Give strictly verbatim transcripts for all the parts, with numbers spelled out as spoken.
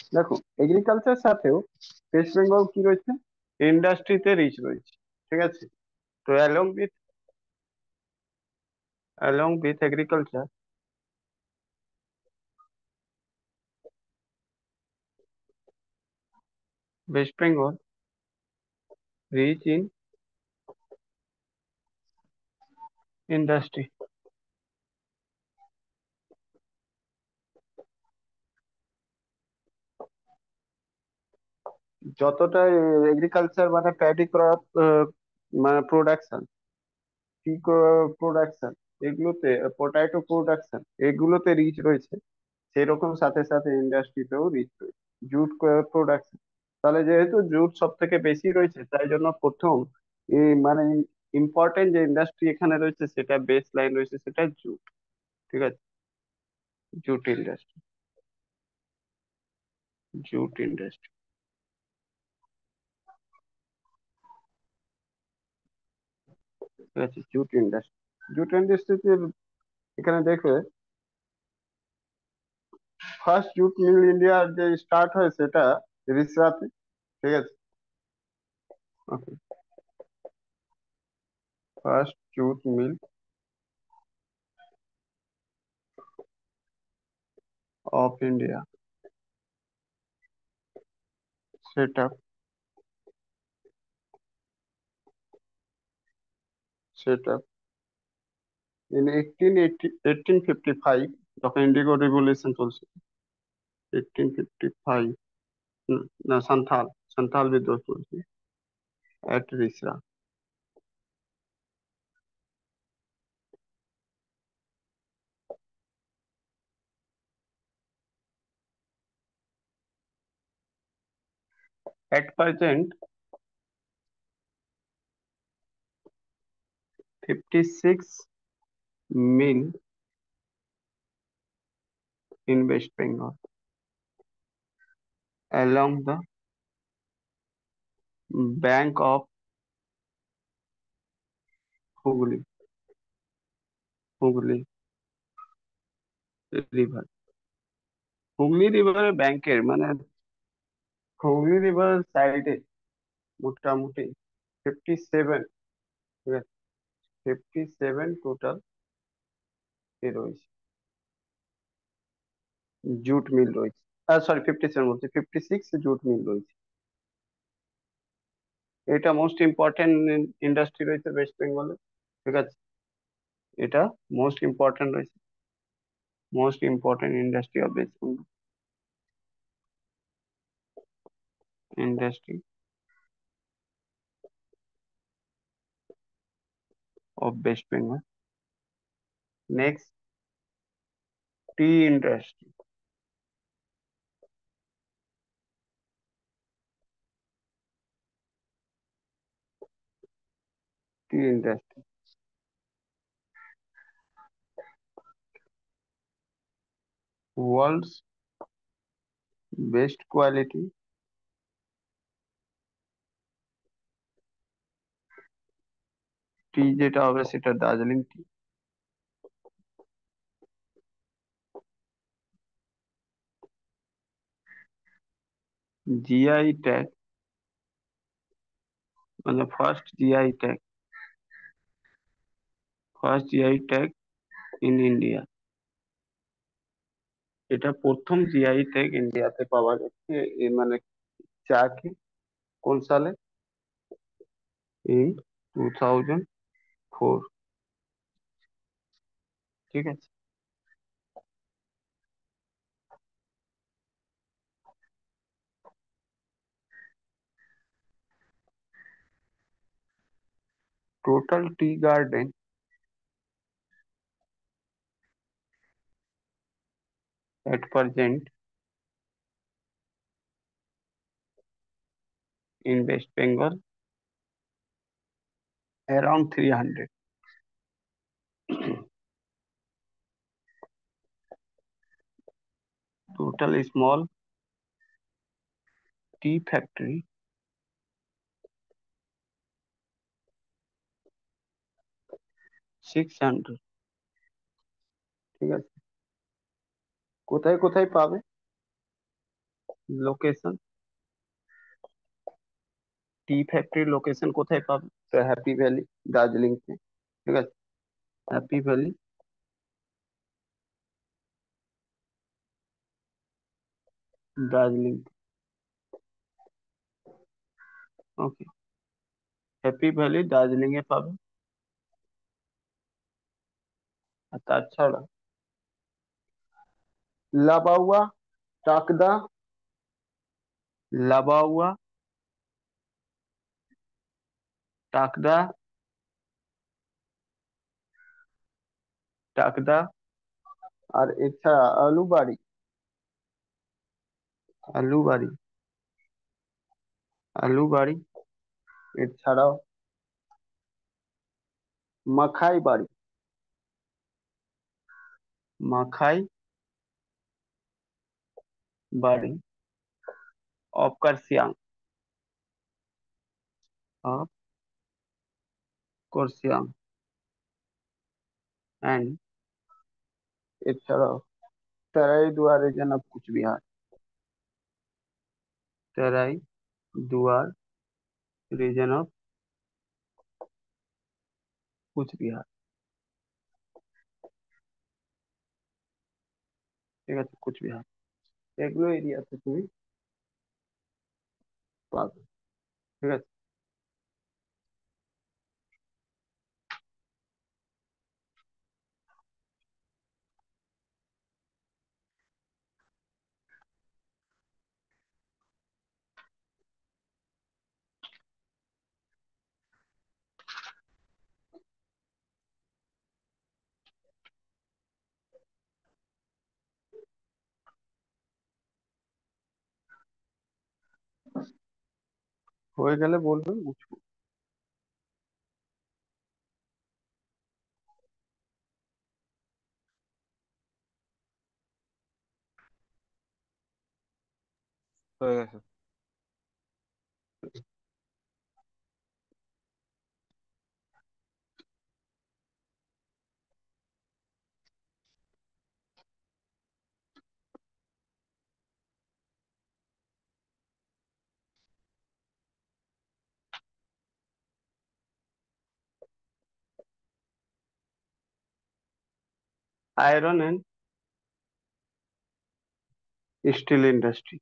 দেখো, এগ্রিকালচার সাথেও ওয়েস্ট বেঙ্গল কি রয়েছে, ইন্ডাস্ট্রিতে রিচ রয়েছে। ঠিক আছে। তো along with along with agriculture, West Bengal rich in industry. যতটা এগ্রিকালচার মানে প্যাডি ক্রপ, মানে প্রোডাকশন, টি প্রোডাকশন, এগুলোতে পটাটো প্রোডাকশন, এগুলোতে রিচ রয়েছে, সেরকম সাথে সাথে ইন্ডাস্ট্রিতেও রিচ রয়েছে। জুট প্রোডাকশন, তাহলে যেহেতু জুট সব থেকে বেশি রয়েছে, তাই জন্য প্রথম এই মানে ইম্পর্টেন্ট যে ইন্ডাস্ট্রি এখানে রয়েছে, সেটা বেস লাইন রয়েছে, সেটা জুট। ঠিক আছে। Jute industry, jute industry. ঠিক আছে, জুট ইন্ডাস্ট্রি। জুট ইন্ডাস্ট্রিতে এখানে দেখবে ফার্স্ট জুট মিল ইন্ডিয়ার যে স্টার্ট হয় সেটা রিসরাতে। ঠিক আছে। ওকে। First jute meal of India set up set up in eighteen eighty eighteen fifty five, যখন ইন্ডিগো রিভলিউশন চলছে। এইটিন ফিফটি ফাইভ, না, সান্থাল সান্থাল বিদ্রোহ চলছে এট Rishra. At present fifty six mill in West Bengal along the bank of Hooghly Hooghly river. Hooghly রিভারের ব্যাংকের মানে Hooghly river সাইডে মোটামুটি fifty seven. ঠিক আছে, ফিফটি সেভেন টোটাল এ রয়েছে, জুট মিল রয়েছে। সরি, ফিফটি সেভেন বলছি, ফিফটি সিক্স জুট মিল রয়েছে। এটা মোস্ট ইম্পর্টেন্ট ইন্ডাস্ট্রি রয়েছে ওয়েস্ট বেঙ্গলে। ঠিক আছে। এটা মোস্ট ইম্পর্টেন্ট রয়েছে, most important industry of West Bengal, industry of West Bengal. Next, tea industry. Tea industry, world's best quality tea যেটা হবে সেটা দার্জিলিং টি। জিআই ট্যাগ, মানে first GI tag, first GI tag in India. এটা প্রথম জিআই ট্যাগ ইন্ডিয়াতে পাওয়া যাচ্ছে, এ মানে চাকে, কোন সালে, ইন টু থাউজেন্ড ফোর। ঠিক আছে। Total tea garden at present in West Bengal around three hundred. Total small tea factory six hundred. ঠিক আছে। কোথায় কোথায় পাবে? লোকেশন, টি ফ্যাক্টরির লোকেশন কোথায় পাবে? তো হ্যাপি ভ্যালি, দার্জিলিং তে। ঠিক আছে, happy valley, Darjeeling. Okay, happy valley Darjeeling এ পাবে। আর তাছাড়া লাবাউয়া, টাকদা, লাবাউয়া, টাকদা, টাকদা, আর এছাড়া আলুবাড়ি, আলুবাড়ি, আলুবাড়ি, এছাড়াও মাখাই বাড়ি, Makaibari of Kurseong, of Kurseong, and এছাড়াও তেরাই দুয়ার রিজন অফ কুচবিহার, তেরাই দুয়ার রিজন অফ কুচবিহার। ঠিক আছে, কুচবিহার, এগুলো এরিয়াতে তুমি পাবে। ঠিক আছে, হয়ে গেলে বলবে বুঝবো। হয়ে গেছে। Iron and steel industry,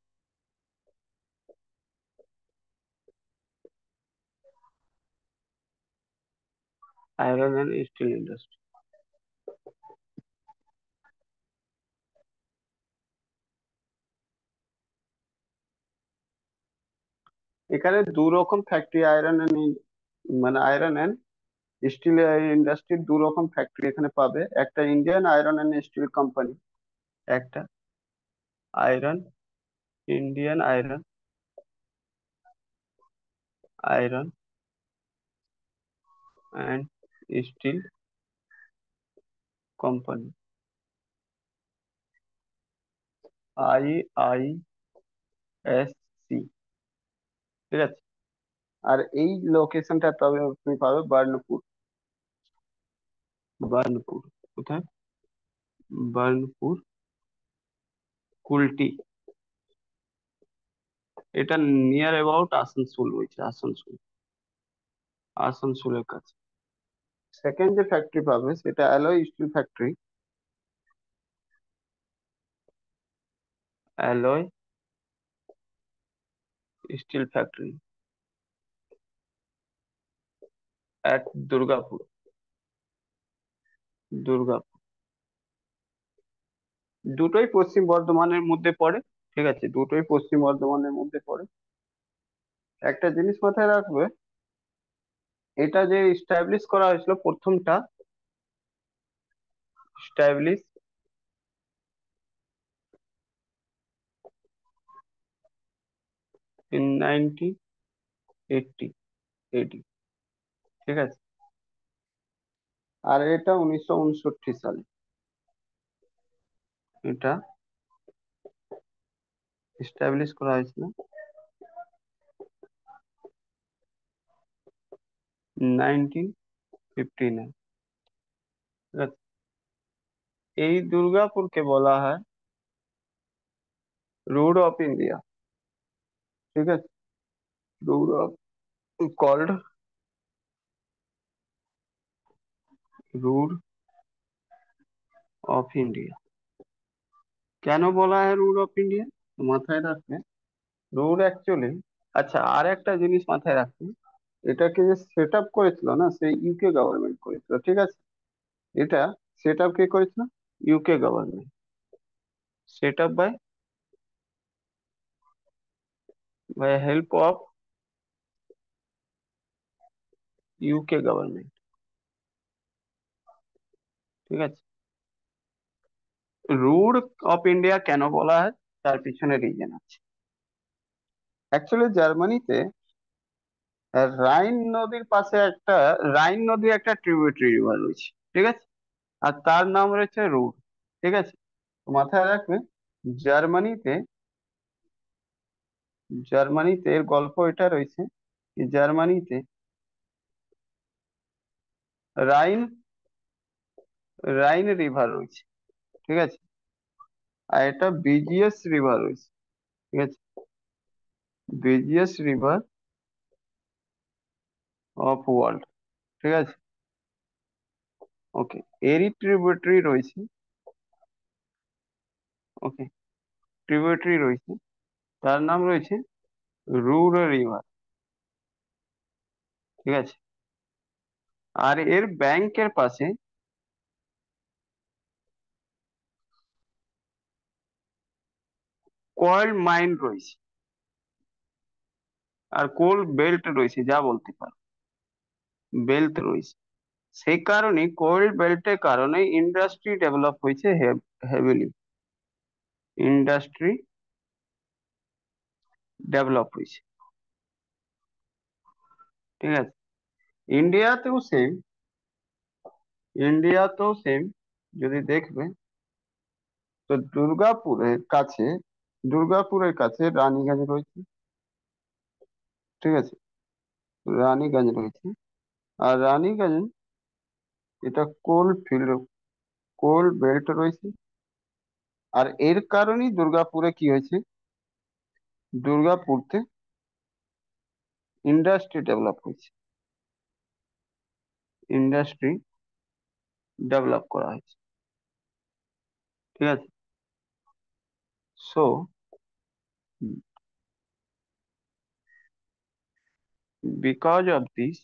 iron and steel industry. এখানে দু রকম ফ্যাক্টরি, আয়রন এন্ড, মানে আয়রন এন্ড স্টিল ইন্ডাস্ট্রির দু রকম ফ্যাক্টরি এখানে পাবে। একটা Indian iron and steel company, একটা iron, Indian iron, iron and steel company, I I S C. ঠিক আছে, আর এই লোকেশনটা পাবে, তুমি পাবে বার্নপুর, বার্নপুর কোথায়? বার্নপুর, কুলটি। এটা নিয়ার অ্যাবাউট আসানসোল রয়েছে, আসানসোল, আসানসোলের কাছে। সেকেন্ড যে ফ্যাক্টরি পাবে সেটা alloy steel factory, alloy steel factory at Durgapur, Durgapur. দুটোই পশ্চিম বর্ধমানের মধ্যে পড়ে। ঠিক আছে, দুটোই পশ্চিম বর্ধমানের মধ্যে পড়ে। একটা জিনিস মাথায় রাখবে, এটা যে স্টাবলিশ করা হয়েছিল প্রথমটা, establish in nineteen eighty, eighty. ঠিক আছে, আর এটা উনিশশো উনষট্টি সালে, এটা স্টাবলিশ করা হয়েছিল নাইনটিন ফিফটি নাইন। ঠিক আছে, এই দুর্গাপুরকে বলা হয় রোড অফ ইন্ডিয়া। ঠিক আছে, Ruhr of called Ruhr of India. কেন বলা হয় রুল অফ ইন্ডিয়া? মাথায় রাখবে, রুল অ্যাকচুয়ালি, আচ্ছা আর একটা জিনিস মাথায় রাখবে, এটাকে যে সেট আপ করেছিল না, সেই ইউকে গভর্নমেন্ট করেছিল, ঠিক আছে? এটা সেট আপ কে করেছিল? UK government. Set up by by help of UK government, ঠিক আছে? রুল অফ ইন্ডিয়া কেন বলা হয়, তার পিছনে রিজন আছে। অ্যাকচুয়ালি জার্মানিতে রাইন নদীর পাশে একটা, রাইন নদী একটা ট্রিবিউটারি রিভার রয়েছে, ঠিক আছে? আর তার নাম রয়েছে রুর, ঠিক আছে? তো মাথায় রাখবে, জার্মানিতে জার্মানিতে এর গল্প এটা রয়েছে যে জার্মানিতে রাইন রাইন রিভার রয়েছে, ঠিক আছে? আর এটা বিজিএস রিভার রয়েছে, ঠিক আছে? বিজিএস রিভার অফ ওয়ার্ল্ড, ঠিক আছে? ওকে, এরই ট্রিবিউটারি রয়েছে, ওকে, ট্রিবিউটারি রয়েছে, তার নাম রয়েছে রুর রিভার, ঠিক আছে? আর এর ব্যাংকের পাশে কয়েল মাইন রয়েছে আর কোল বেল্ট রয়েছে, যা বলতে পারো, বেল্ট রয়েছে। সেই কারণে কোল বেল্টের কারণে ইন্ডাস্ট্রি ডেভেলপ হয়েছে হেভিলি, ইন্ডাস্ট্রি ডেভেলপ হয়েছে, ঠিক আছে? ইন্ডিয়াতেও সেম, ইন্ডিয়াতেও সেম, যদি দেখবে তো দুর্গাপুরের কাছে, দুর্গাপুরের কাছে রানীগঞ্জ রয়েছে, ঠিক আছে? রানীগঞ্জ রয়েছে, আর রানীগঞ্জ এটা কোল ফিল্ড, কোল বেল্ট রয়েছে। আর এর কারণেই দুর্গাপুরে কি হয়েছে, দুর্গাপুরতে ইন্ডাস্ট্রি ডেভেলপ হয়েছে, ইন্ডাস্ট্রি ডেভেলপ করা হয়েছে, ঠিক আছে? So because of this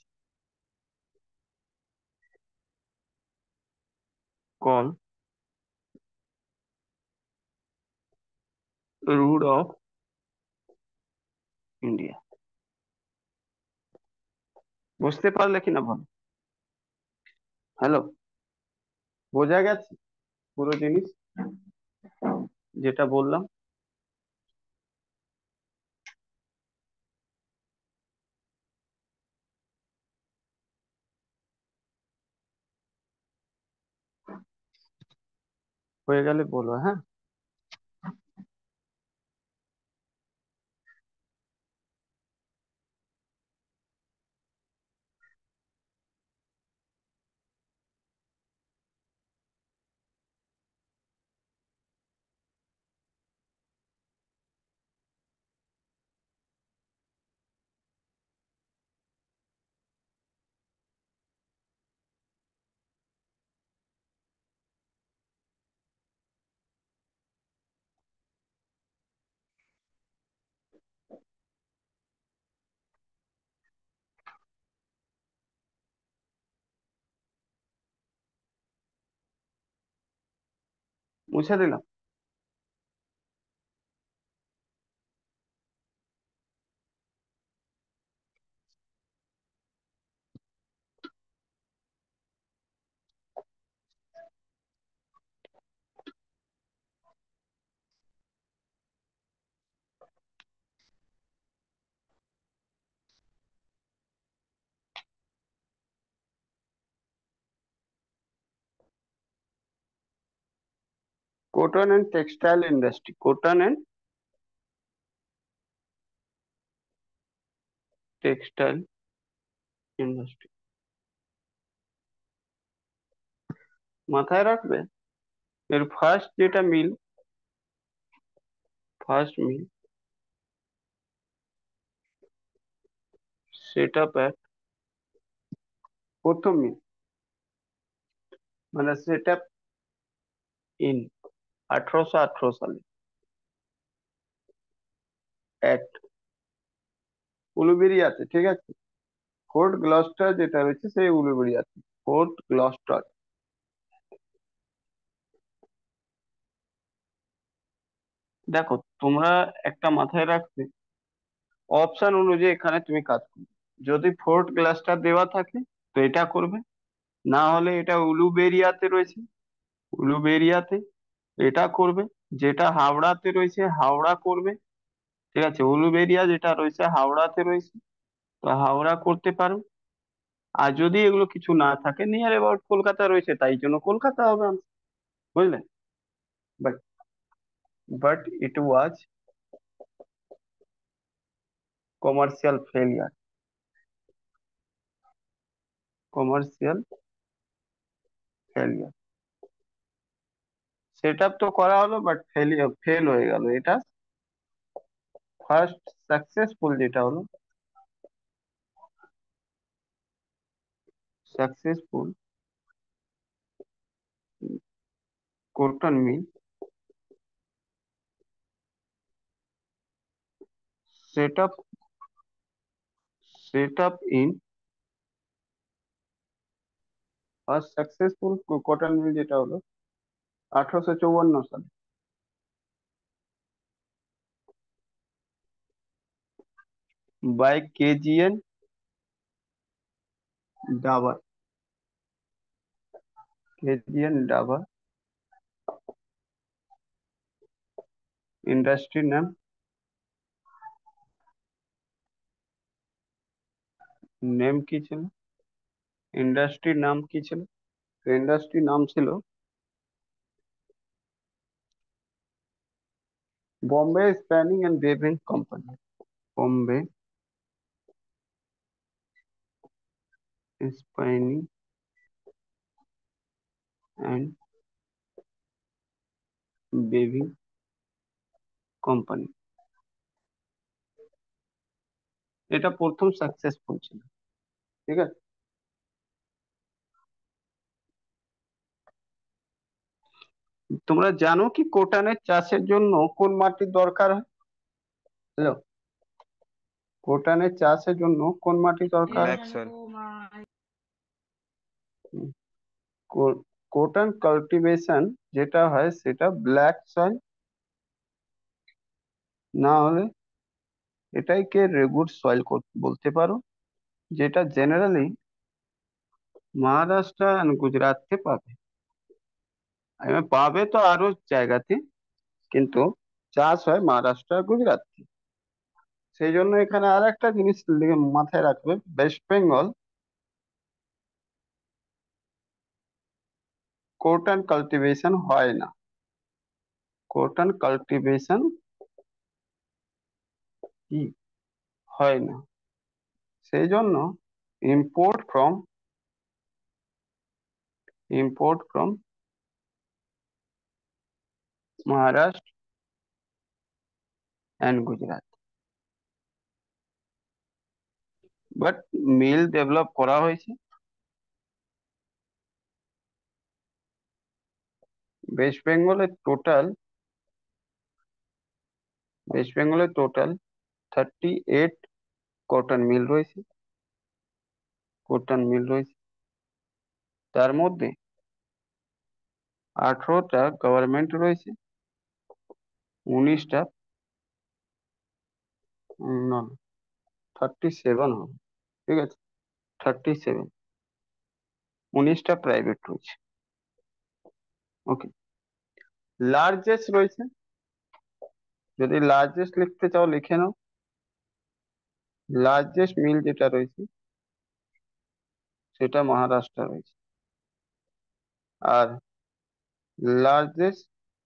coal Ruhr of India. বুঝতে পারলে কিনা বল? হ্যালো, বোঝা গেছে পুরো জিনিস যেটা বললাম? হয়ে গেলে বলো, হ্যাঁ? মুছে দিলাম। Cotton and textile industry, cotton and textile industry, মাথায় রাখবে। এর ফার্স্ট যেটা mill, first mill set up at, প্রথম মিল মানে সেট আপ ইন আঠারোশো আঠারো সালে অ্যাট উলুবেরিয়াতে, ঠিক আছে। ফোর্ট গ্লস্টার যেটা রয়েছে সেই উলুবেরিয়াতে, ফোর্ট গ্লস্টার। দেখো, তোমরা একটা মাথায় রাখবে, অপশন অনুযায়ী এখানে তুমি কাজ করবে। যদি ফোর্ট গ্লাস্টার দেওয়া থাকে তো এটা করবে, না হলে এটা উলুবেরিয়াতে রয়েছে, উলুবেরিয়াতে এটা করবে। যেটা হাওড়াতে রয়েছে হাওড়া করবে, ঠিক আছে। উলুবেরিয়া যেটা রয়েছে হাওড়াতে রয়েছে, তো হাওড়া করতে পারো। আর যদি এগুলো কিছু না থাকে, নিয়ার অ্যাবাউট কলকাতা রয়েছে, তাই জন্য কলকাতা হবে answer, বুঝলে। But but it was commercial failure, commercial failure. Set up তো করা হলো, বাট ফেলিয়ার, ফেল হয়ে গেল এটা। ফার্স্ট সাকসেসফুল যেটা হলো, successful cotton mill set up, set up in, first successful cotton mill যেটা হলো আঠারোশো চৌয়ান্ন সালে by KGN Davar, KGN Davar. Industry নাম, নেম কি ছিল, ইন্ডাস্ট্রির নাম কি ছিল? ইন্ডাস্ট্রির নাম ছিল Bombay spinning and weaving company, Bombay spinning and weaving company. এটা প্রথম সাকসেসফুল ছিল, ঠিক আছে। তোমরা জানো কি কোটানের চাষের জন্য কোন মাটির দরকার হয়? হ্যালো, কোটানের চাষের জন্য কোন মাটি দরকার ব্ল্যাক হয়? সয়েল। কোটন কাল্টিভেশন যেটা হয় সেটা ব্ল্যাক সয়েল, না হলে এটাইকে রেগুর সয়েল বলতে পারো, যেটা জেনারেলি মহারাষ্ট্র আর গুজরাটে পাবে। এবার পাবে তো আরো জায়গাতে, কিন্তু চাষ হয় মহারাষ্ট্র আর গুজরাটে। সেই জন্য এখানে আর একটা জিনিস লিখে মাথায় রাখবে, ওয়েস্ট বেঙ্গল কটন কাল্টিভেশন হয় না, কটন কাল্টিভেশন কি হয় না। সেই জন্য import from, import from Maharashtra and Gujarat. But mill develop করা হয়েছে ওয়েস্ট বেঙ্গলের টোটাল, ওয়েস্ট বেঙ্গলের total thirty eight cotton mill রয়েছে, কটন মিল রয়েছে। তার মধ্যে আঠারোটা গভর্নমেন্ট রয়েছে, উনিশটা, না, থার্টি সেভেন হবে, ঠিক আছে, থার্টি সেভেন, উনিশটা প্রাইভেট রয়েছে। ওকে, লার্জেস্ট রয়েছে, যদি লার্জেস্ট লিখতে চাও লিখে নাও। লার্জেস্ট মিল যেটা রয়েছে সেটা মহারাষ্ট্র রয়েছে। আর largest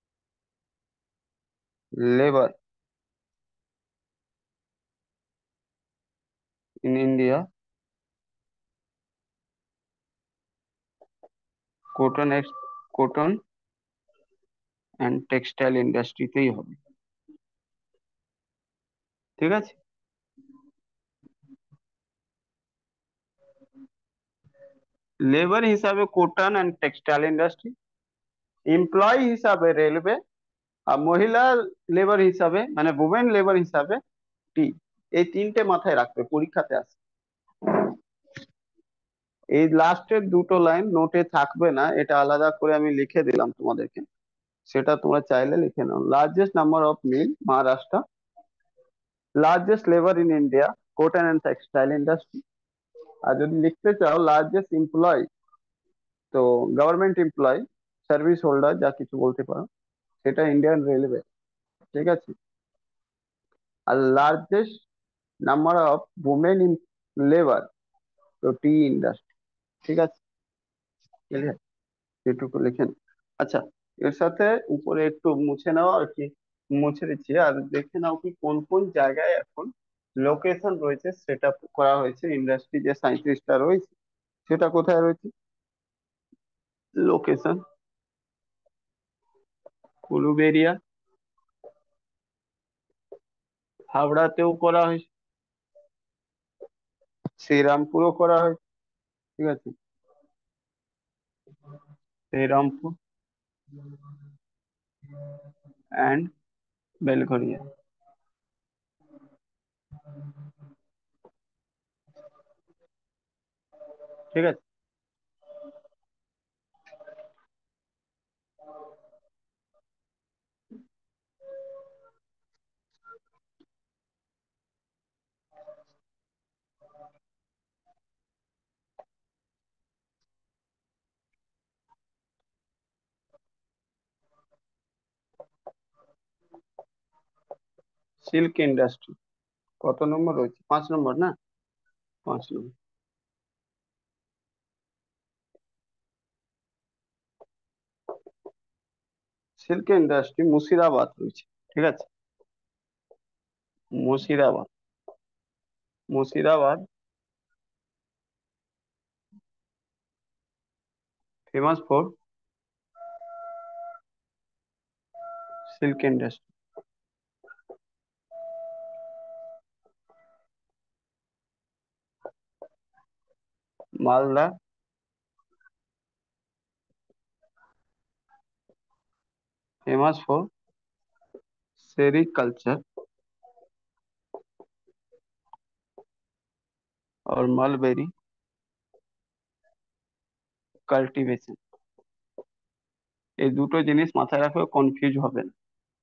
labour in India, cotton ex, cotton and textile ইন্ডাস্ট্রিতেই হবে, ঠিক আছে। লেবার হিসাবে cotton and textile industry, employee হিসাবে রেলওয়ে, আর মহিলা লেবার হিসাবে মানে ওমেন লেবার হিসাবে টি। এই তিনটে মাথায় রাখবে, পরীক্ষাতে আসে। এই লাস্টের দুটো লাইন নোটে থাকবে না, এটা আলাদা করে আমি লিখে দিলাম তোমাদেরকে, সেটা তোমরা চাইলে লিখে নাও। Largest number of mill Maharashtra, largest labour in India cotton and textile industry. আর যদি লিখতে চাও লার্জেস্ট এমপ্লয়, তো গভর্নমেন্ট এমপ্লয়, সার্ভিস হোল্ডার যা কিছু বলতে পারো, সেটা ইন্ডিয়ান রেলওয়ে। ঠিক আছে। আর largest number of women in labour, তো টি ইন্ডাস্ট্রি। ঠিক আছে, ক্লিয়ার? এটুকু লিখে নাও। আচ্ছা, এর সাথে উপরে একটু মুছে নাও আর কি, মুছে দিচ্ছি। আর দেখে নাও কি কোন কোন জায়গায় এখন লোকেশন রয়েছে, সেটা করা হয়েছে। ইন্ডাস্ট্রি যে সাঁইত্রিশটা রয়েছে, সেটা কোথায় রয়েছে লোকেশন? উলুবেরিয়া, হাওড়াতেও করা হয়েছে, শ্রীরামপুরও করা হয়েছে। ঠিক আছে, শ্রীরামপুর অ্যান্ড বেলঘরিয়া। ঠিক আছে। সিল্ক ইন্ডাস্ট্রি কত নম্বর রয়েছে? পাঁচ নম্বর না? পাঁচ নম্বর। সিল্ক ইন্ডাস্ট্রি মুর্শিদাবাদ রয়েছে। ঠিক আছে, Murshidabad. Murshidabad famous for silk industry. Malda famous for sericulture और मलबेरी কাল্টিভেশন। এই দুটো জিনিস মাথায় রাখো, কনফিউজ হবে না।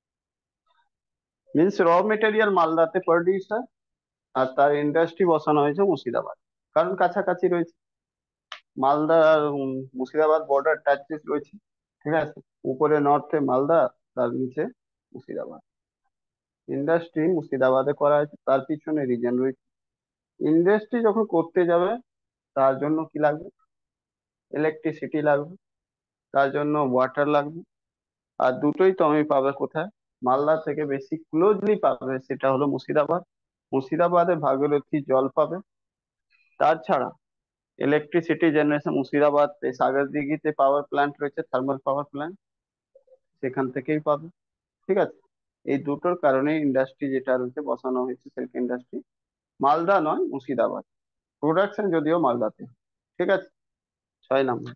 মিন্স র মেটেরিয়াল মালদাতে প্রডিউস হয়, আর তার ইন্ডাস্ট্রি বসানো হয়েছে মুর্শিদাবাদ, কারণ কাছাকাছি রয়েছে। মালদা আর উম, মুর্শিদাবাদ বর্ডার টাচেস রয়েছে। ঠিক আছে, উপরে নর্থে মালদা, তার নিচে মুর্শিদাবাদ। ইন্ডাস্ট্রি মুর্শিদাবাদে করা হয়েছে, তার পিছনে রিজন রয়েছে। ইন্ডাস্ট্রি যখন করতে যাবে, তার জন্য কি লাগবে? ইলেকট্রিসিটি লাগবে, তার জন্য ওয়াটার লাগবে। আর দুটোই তো আমি পাবে কোথায়? মালদা থেকে বেশি ক্লোজলি পাবে সেটা হলো মুর্শিদাবাদ। মুর্শিদাবাদে ভাগীরথী জল পাবে। তাছাড়া ইলেকট্রিসিটি জেনারেশন মুর্শিদাবাদ সাগরদিঘিতে পাওয়ার প্ল্যান্ট রয়েছে, থার্মাল পাওয়ার প্ল্যান্ট, সেখান থেকেই পাবে। ঠিক আছে, এই দুটোর কারণে ইন্ডাস্ট্রি যেটা রয়েছে বসানো হয়েছে সিল্ক ইন্ডাস্ট্রি, মালদা নয় মুর্শিদাবাদ। প্রোডাকশন যদিও মালদাতে। ঠিক আছে, ছয় নম্বর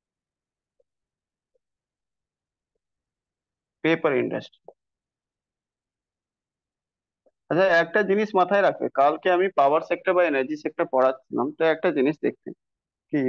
পেপার ইন্ডাস্ট্রি। আচ্ছা, একটা জিনিস মাথায় রাখবে, কালকে আমি পাওয়ার সেক্টর বা এনার্জি সেক্টর পড়াচ্ছিলাম, তো একটা জিনিস দেখতে কি,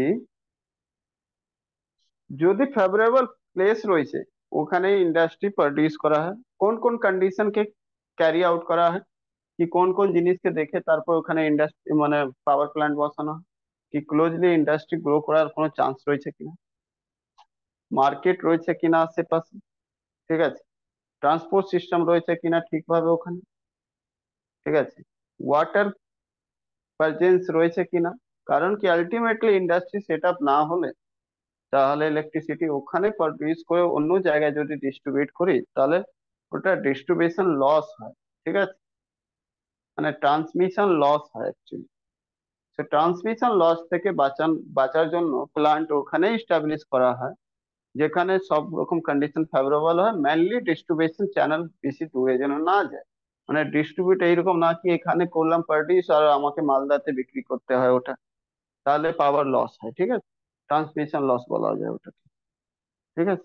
যদি ফেভারেবল প্লেস রয়েছে, ওখানে ইন্ডাস্ট্রি প্রডিউস করা হয়, কোন কোন কন্ডিশন কে ক্যারি আউট করা হয়, কি কোন কোন জিনিসকে দেখে তারপর ওখানে ইন্ডাস্ট্রি মানে পাওয়ার প্ল্যান্ট বসানো হয়, কি ক্লোজলি ইন্ডাস্ট্রি গ্রো করার কোনো চান্স রয়েছে কিনা, মার্কেট রয়েছে কিনা আশেপাশে। ঠিক আছে, ট্রান্সপোর্ট সিস্টেম রয়েছে কিনা ঠিকভাবে ওখানে। ঠিক আছে, ওয়াটার প্রেজেন্স রয়েছে কিনা। কারণ কি আলটিমেটলি ইন্ডাস্ট্রি সেট আপ না হলে, তাহলে ইলেকট্রিসিটি ওখানে প্রডিউস করে অন্য জায়গায় যদি ডিস্ট্রিবিউট করি, তাহলে ওটা ডিস্ট্রিবিউশন লস হয়। ঠিক আছে, মানে ট্রান্সমিশন লস হয় অ্যাকচুয়ালি। সে ট্রান্সমিশন লস থেকে বাঁচান বাঁচার জন্য প্লান্ট ওখানেই স্টাবলিশ করা হয়, যেখানে সব রকম কন্ডিশন ফেভারেবল হয়। মেনলি ডিস্ট্রিবিউশন চ্যানেল বেশি দূরে যেন না যায়, মানে ডিস্ট্রিবিউট এইরকম না কি এখানে করলাম প্রডিউস আর আমাকে মালদাতে বিক্রি করতে হয় ওটা, তাহলে পাওয়ার লস হয়। ঠিক আছে, ট্রান্সমিশন লস বলা যায় ওটাকে। ঠিক আছে।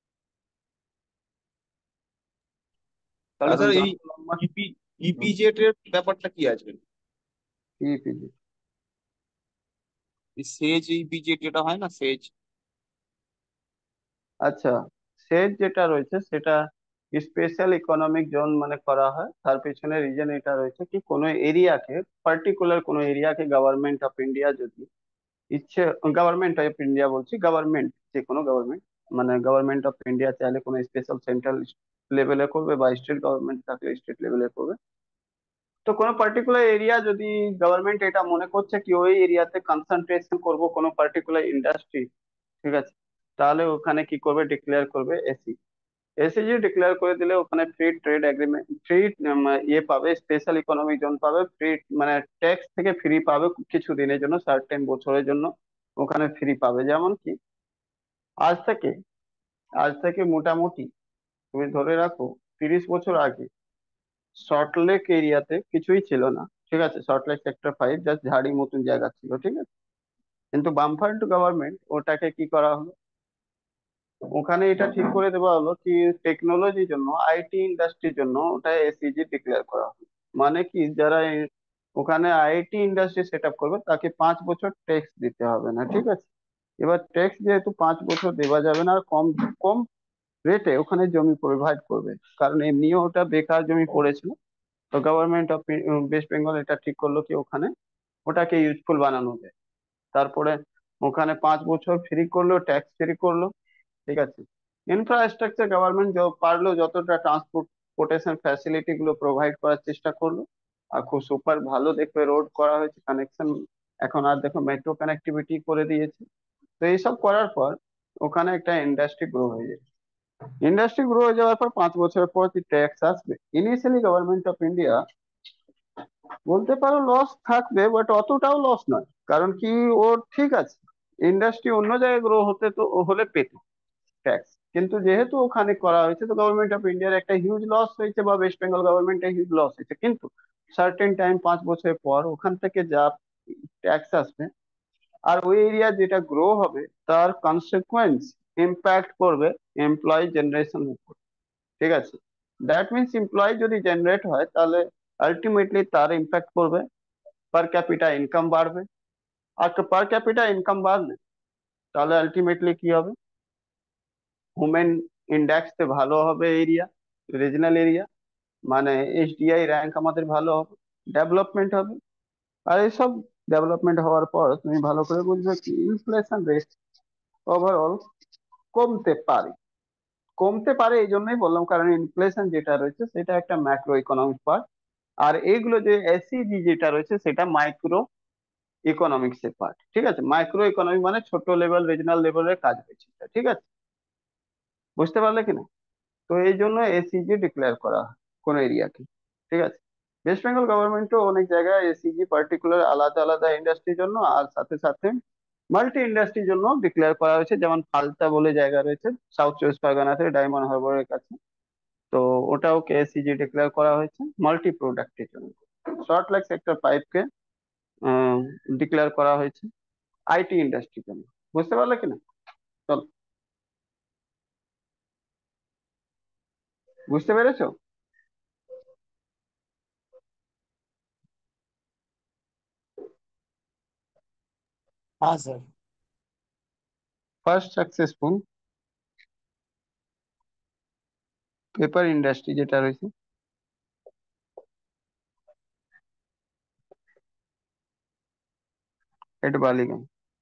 তাহলে কারণ স্যার এই যত লম্বা। ইপি ইপিজেড এর ব্যাপারটা কি আছে? টিপিজি। এই সেজ ইপিজেড যেটা হয় না, সেজ। আচ্ছা, সেচ যেটা রয়েছে সেটা স্পেশাল ইকোনমিক জোন মানে করা হয়। তার পেছনে রিজন এটা রয়েছে কি কোনো এরিয়াকে, পার্টিকুলার কোনো এরিয়াকে গভর্নমেন্ট অফ ইন্ডিয়া যদি ইচ্ছে, গভর্নমেন্ট অফ ইন্ডিয়া বলছি, গভর্নমেন্ট যে কোনো গভর্নমেন্ট, মানে গভর্নমেন্ট অফ ইন্ডিয়া চাইলে কোনো স্পেশাল সেন্ট্রাল লেভেলে করবে বা স্টেট গভর্নমেন্ট থাকলে স্টেট লেভেলে করবে। তো কোনো পার্টিকুলার এরিয়া যদি গভর্নমেন্ট এটা মনে করছে কি ওই এরিয়াতে কনসেন্ট্রেশন করব কোনো পার্টিকুলার ইন্ডাস্ট্রি, ঠিক আছে, তাহলে ওখানে কি করবে, ডিক্লেয়ার করবে এসি। এসিজি ডিক্লেয়ার করে দিলে ওখানে ফ্রি ট্রেড এগ্রিমেন্ট, ফ্রি ইয়ে পাবে, স্পেশাল ইকোনমিক জোন পাবে, ফ্রি মানে ট্যাক্স থেকে ফ্রি পাবে কিছু দিনের জন্য, সার্টেন বছরের জন্য ওখানে ফ্রি পাবে। যেমন কি আজ থেকে আজ থেকে মোটামুটি তুমি ধরে রাখো তিরিশ বছর আগে সল্টলেক এরিয়াতে কিছুই ছিল না, ঠিক আছে, সল্টলেক সেক্টর ফাইভ জাস্ট ঝাড়ি মতন জায়গা ছিল, ঠিক আছে। কিন্তু বামফ্রন্ট টু গভর্নমেন্ট ওটাকে কি করা হলো, ওখানে এটা ঠিক করে দেওয়া হলো কি টেকনোলজির জন্য, আইটি ইন্ডাস্ট্রির জন্য ওটা এসইজি ডিক্লেয়ার করা হলো। মানে কি যারা এই- ওখানে আইটি ইন্ডাস্ট্রি সেট আপ করবে তাকে পাঁচ বছর ট্যাক্স দিতে হবে না, ঠিক আছে। এবার ট্যাক্স যেহেতু পাঁচ বছর দেওয়া যাবে না, আর কম কম রেটে ওখানে জমি প্রোভাইড করবে, কারণ এমনিও ওটা বেকার জমি পড়েছিল। তো গভর্নমেন্ট অফ ওয়েস্ট বেঙ্গল এটা ঠিক করলো কি ওখানে ওটাকে ইউজফুল বানানো যায়। তারপরে ওখানে পাঁচ বছর ফ্রি করলো, ট্যাক্স ফ্রি করলো, ঠিক আছে। ইনফ্রাস্ট্রাকচার গভর্নমেন্ট পারলো যতটা ট্রান্সপোর্টেশন ফ্যাসিলিটি গুলো প্রোভাইড করার চেষ্টা করলো। আর খুব সুপার ভালো দেখবে রোড করা হয়েছে, কানেকশন এখন আর দেখো মেট্রো কানেক্টিভিটি করে দিয়েছে। তো এইসব করার পর ওখানে একটা ইন্ডাস্ট্রি গ্রো হয়ে যায়। ইন্ডাস্ট্রি গ্রো হয়ে যাওয়ার পর পাঁচ বছরের পর কি ট্যাক্স আসবে, ইনিশিয়ালি গভর্নমেন্ট অফ ইন্ডিয়া বলতে পারো লস থাকবে, বাট অতটাও লস নয়। কারণ কি ওর ঠিক আছে, ইন্ডাস্ট্রি অন্য জায়গায় গ্রো হতে তো হলে পেত ট্যাক্স, কিন্তু যেহেতু ওখানে করা হয়েছে তো গভর্নমেন্ট অফ ইন্ডিয়ার একটা হিউজ লস হয়েছে বা ওয়েস্ট বেঙ্গল গভর্নমেন্টের হিউজ লস হয়েছে। কিন্তু সার্টেন টাইম পাঁচ বছর পর ওখান থেকে যা ট্যাক্স আসবে আর ওই এরিয়া যেটা গ্রো হবে তার কনসিকুয়েন্স ইম্প্যাক্ট করবে এমপ্লয়ি জেনারেশন উপর, ঠিক আছে। দ্যাট মিনস এমপ্লয়ি যদি জেনারেট হয় তাহলে আলটিমেটলি তার ইম্প্যাক্ট করবে, পার ক্যাপিটা ইনকাম বাড়বে। আর পার ক্যাপিটা ইনকাম বাড়লে তাহলে আলটিমেটলি কি হবে, ওমেন ইন্ডেক্সে ভালো হবে এরিয়া, রিজনাল এরিয়া, মানে এইচডিআই র্যাঙ্ক আমাদের ভালো হবে, ডেভেলপমেন্ট হবে। আর এইসব ডেভেলপমেন্ট হওয়ার পর তুমি ভালো করে বুঝবে কি ইনফ্লেশন রেট ওভারঅল কমতে পারে। কমতে পারে এই জন্যই বললাম কারণ ইনফ্লেশন যেটা রয়েছে সেটা একটা ম্যাক্রো ইকোনমিক পার্ট, আর এইগুলো যে এসইজি যেটা রয়েছে সেটা মাইক্রো ইকোনমিক্স এর পার্ট, ঠিক আছে। মাইক্রো ইকোনমিক মানে ছোট লেভেল রিজনাল লেভেলের কাজ হয়েছে এটা, ঠিক আছে। বুঝতে পারলে কিনা? তো এই জন্য এসইজি ডিক্লেয়ার করা হয় কোন এরিয়াকে, ঠিক আছে। ওয়েস্ট বেঙ্গল গভর্নমেন্টও অনেক জায়গায় এসইজি পার্টিকুলার আলাদা আলাদা ইন্ডাস্ট্রির জন্য আর সাথে সাথে মাল্টি ইন্ডাস্ট্রির জন্য ডিক্লেয়ার করা হয়েছে। যেমন ফালতা বলে জায়গা রয়েছে সাউথ চব্বিশ পরগনাতে ডায়মন্ড হারবারের কাছে, তো ওটাও কে এসইজি ডিক্লেয়ার করা হয়েছে মাল্টি প্রোডাক্টের জন্য। শর্ট লাইক সেক্টর ফাইভ কে ডিক্লেয়ার করা হয়েছে আইটি ইন্ডাস্ট্রির জন্য। বুঝতে পারলে কিনা? চলো, বুঝতে পেরেছো? हाँ sir. First successful paper industry যেটা রয়েছে এটা বালিগঞ্জ,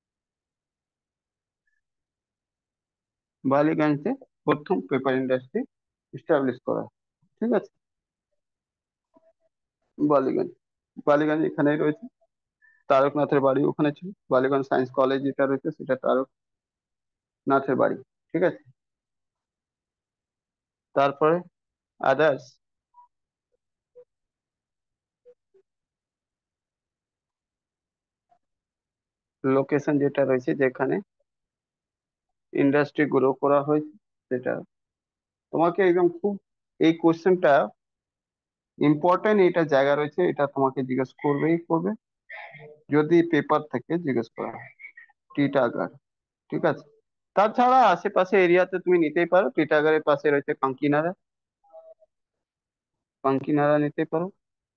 বালিগঞ্জে প্রথম পেপার ইন্ডাস্ট্রি এস্টাবলিশ করা হয়, ঠিক আছে। বালিগঞ্জ, বালিগঞ্জ এখানেই রয়েছে। তারকনাথের বাড়ি ওখানে ছিল, বালিগঞ্জ সায়েন্স কলেজ যেটা রয়েছে সেটা তারকনাথের বাড়ি, ঠিক আছে। তারপরে আদার্স লোকেশন যেটা রয়েছে যেখানে ইন্ডাস্ট্রি গ্রো করা হয়েছে সেটা তোমাকে একদম খুব, এই কোশ্চেনটা ইম্পর্টেন্ট, এটা জায়গা রয়েছে, এটা তোমাকে জিজ্ঞেস করবেই করবে যদি পেপার থেকে জিজ্ঞেস করা হয়। টিটাগড়, ঠিক আছে। তাছাড়া আশেপাশে এরিয়াতে তুমি নিতেই পারো, টিটাগড়ের পাশে রয়েছে কাঙ্কিনাড়া, কাঙ্কিনাড়া নিতে পারো।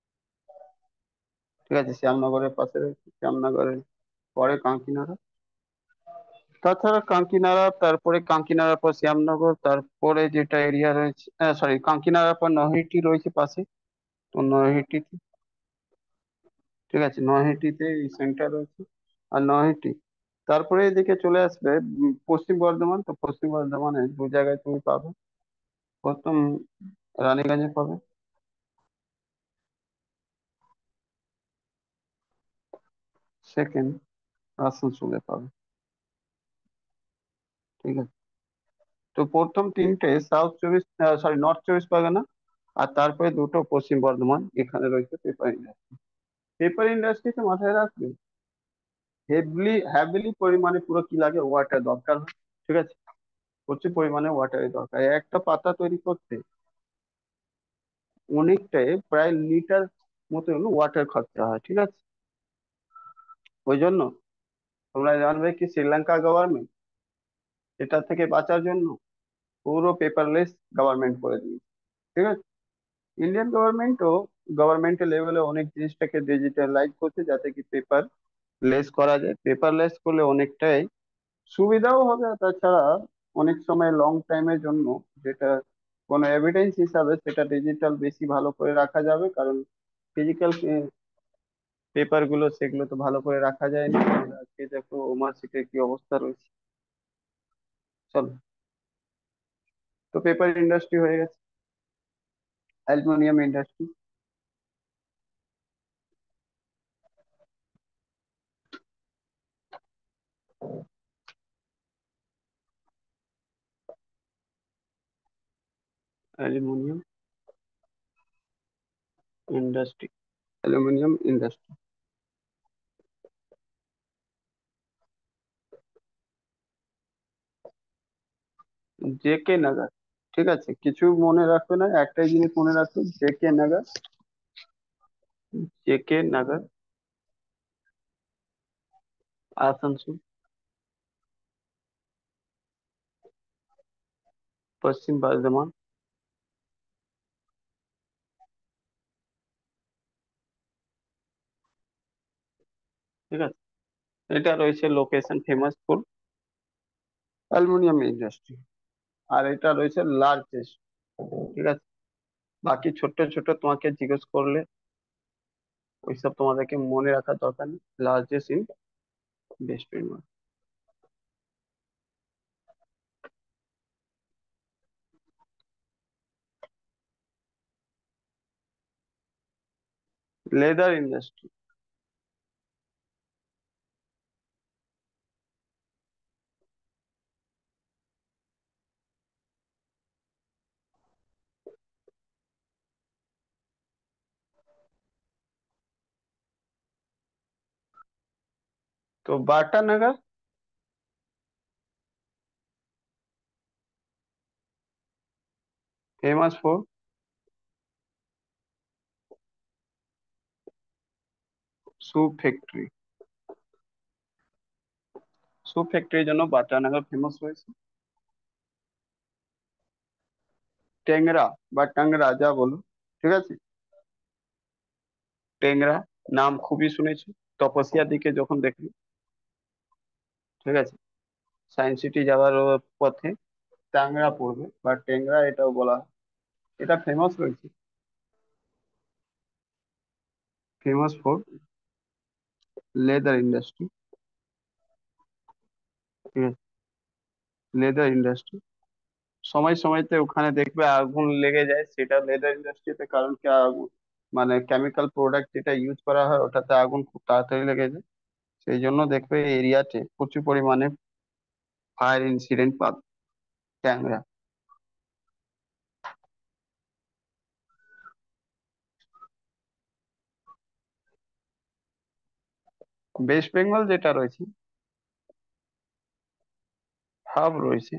ঠিক আছে, শ্যামনগরের পাশে রয়েছে, শ্যামনগরের পরে কাঙ্কিনাড়া। তাছাড়া কাঙ্কিনাড়া, তারপরে কাঙ্কিনাড়ার পর শ্যামনগর, তারপরে যেটা এরিয়া রয়েছে, সরি, কাঙ্কিনাড়ার পর নৈহাটি রয়েছে পাশে। তো নৈহাটি, ঠিক আছে, নৈহাটিতে এই সেন্টার রয়েছে। আর নৈহাটি, তারপরে এদিকে চলে আসবে উম, পশ্চিম বর্ধমান। তো পশ্চিম বর্ধমানে দু জায়গায় তুমি পাবে। প্রথম রানীগঞ্জে পাবে, সেকেন্ড আসানসোলে পাবে। ঠিক আছে। তো প্রথম তিনটে সাউথ চব্বিশ, সরি, নর্থ চব্বিশ পরগনা। আর তারপরে দুটো পশ্চিম বর্ধমান, এখানে রয়েছে পেপার ইন্ডাস্ট্রি। পেপার ইন্ডাস্ট্রিতে মাথায় রাখবে, হেভলি হ্যাভিলি পরিমাণে পুরো কি লাগে, ওয়াটার দরকার হয়। ঠিক আছে, প্রচুর পরিমাণে ওয়াটারের দরকার। একটা পাতা তৈরি করতে অনেকটাই, প্রায় লিটার মতো ওয়াটার খরচা হয়। ঠিক আছে, ওই জন্য তোমরা জানবে কি, শ্রীলঙ্কা গভর্নমেন্ট এটা থেকে বাঁচার জন্য পুরো পেপারলেস গভর্নমেন্ট করে দিয়েছে। ঠিক আছে। ইন্ডিয়ান গভর্নমেন্টও গভর্নমেন্টের লেভেলে অনেক জিনিসটাকে ডিজিটালাইজ করছে, যাতে কি পেপার লেস করা যায়। পেপারলেস করলে অনেকটাই সুবিধাও হবে, আর তাছাড়া অনেক সময় লং টাইমের জন্য যেটা কোনো এভিডেন্স হিসাবে সেটা ডিজিটাল বেশি ভালো করে রাখা যাবে। কারণ ফিজিক্যাল পেপার গুলো, সেগুলো তো ভালো করে রাখা যায় না। তাহলে আজকে দেখো মার্কশিটের কি অবস্থা রয়েছে। চলো, তো পেপার ইন্ডাস্ট্রি হয়ে গেছে। Aluminium industry, aluminium industry, aluminium industry, J K Nagar. ঠিক আছে, কিছু মনে রাখবে না, একটাই জিনিস মনে রাখবে, জে কে নাগার, জে কে নাগার, আসানসোল, পশ্চিম বর্ধমান। ঠিক আছে, এটা রয়েছে location famous for aluminium industry. আর এটা রয়েছে লার্জেস্ট। ঠিক আছে, বাকি ছোট্ট ছোট তোমাকে জিজ্ঞেস করলে ওইসব তোমাদেরকে মনে রাখার দরকার নেই। Largest in West Bengal. Leather industry, তো Bata Nagar famous for shoe factory. Shoe ফ্যাক্টরির জন্য বাটানগর ফেমাস হয়েছে। টেংরা বা টাংরা যা বলো, ঠিক আছে, টেংরা নাম খুবই শুনেছি, তপসিয়ার দিকে যখন দেখি। ঠিক আছে, সায়েন্স সিটি যাওয়ার ও পথে টাংরা পড়বে বা টেংরা এটাও বলা হয়। এটা ফেমাস রয়েছে, ফেমাস ফর লেদার ইন্ডাস্ট্রি। ঠিক আছে, লেদার ইন্ডাস্ট্রি। সময় সময়তে ওখানে দেখবে আগুন লেগে যায়, সেটা লেদার ইন্ডাস্ট্রিতে। কারণ কি, আগুন মানে কেমিক্যাল প্রোডাক্ট যেটা ইউজ করা হয়, ওটাতে আগুন খুব তাড়াতাড়ি লেগে যায়। সেই জন্য দেখবে এরিয়াতে প্রচুর পরিমাণে ফায়ার ইনসিডেন্ট পাবে ট্যাংরা। ওয়েস্ট বেঙ্গল যেটা রয়েছে, হাব রয়েছে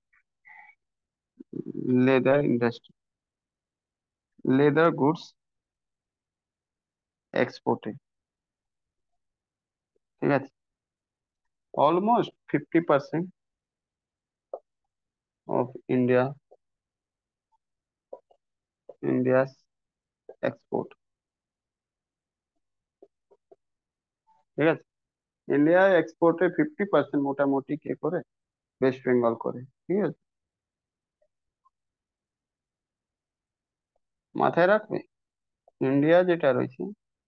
লেদার ইন্ডাস্ট্রি, লেদার গুডস এক্সপোর্টে। ঠিক আছে, almost fifty percent of India India's export, ঠিক আছে। ইন্ডিয়া এক্সপোর্টে ফিফটি পার্সেন্ট মোটামুটি কে করে, ওয়েস্ট বেঙ্গল করে, ঠিক আছে। মাথায় রাখবে, ইন্ডিয়া যেটা রয়েছে,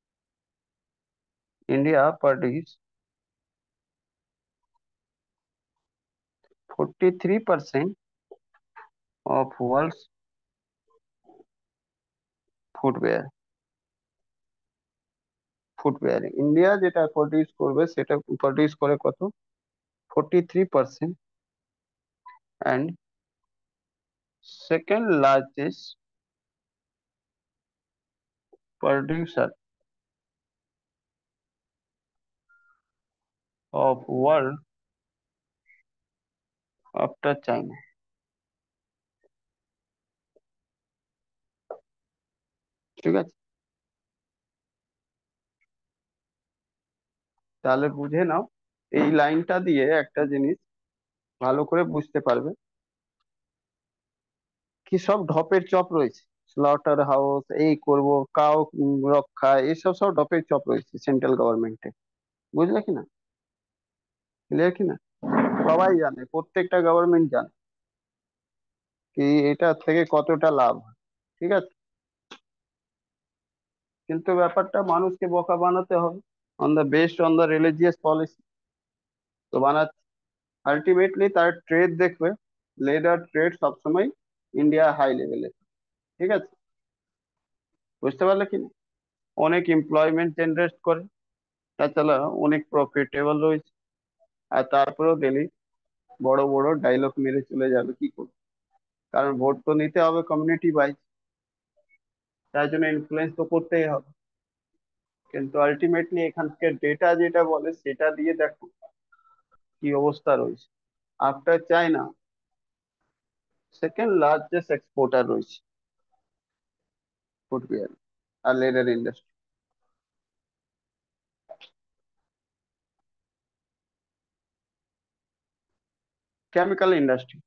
India produce forty three percent of world's footwear. Footwear India যেটা প্রডিউস করবে সেটা প্রডিউস করে কত, forty three percent. And second largest producer of world after China, ঠিক আছে। তাহলে বুঝে নাও, এই লাইনটা দিয়ে একটা জিনিস ভালো করে বুঝতে পারবে, কি সব ঢপের চপ রয়েছে। স্লটার হাউস, এই করব, কাউ উম, রক্ষা, এসব সব ঢপের চপ রয়েছে সেন্ট্রাল গভর্নমেন্টে। বুঝলে কি না, ক্লিয়ার কি না? সবাই জানে, প্রত্যেকটা গভর্নমেন্ট জানে কি এটা থেকে কতটা লাভ হয়, ঠিক আছে। কিন্তু ব্যাপারটা মানুষকে বোকা বানাতে হবে, on the based on the religious policy তো বানাচ্ছে। আলটিমেটলি তার ট্রেড দেখবে, লেদার ট্রেড সবসময় ইন্ডিয়া হাই লেভেলে, ঠিক আছে। বুঝতে পারলে কি না? অনেক এমপ্লয়মেন্ট জেনারেট করে, তাছাড়া অনেক প্রফিটেবল রয়েছে। আর তারপরেও দিল্লি বড় বড় ডায়লগ মেরে চলে যাবে, কি করবে? কারণ ভোট তো নিতে হবে কমিউনিটি ওয়াইজ, তার জন্য ইনফ্লুয়েন্স তো করতেই হবে। কিন্তু আলটিমেটলি এখানকার ডেটা যেটা বলে সেটা দিয়ে দেখো কি অবস্থা রয়েছে। After China second largest exporter রয়েছে ফুটওয়্যার আর leather industry. Chemical industry,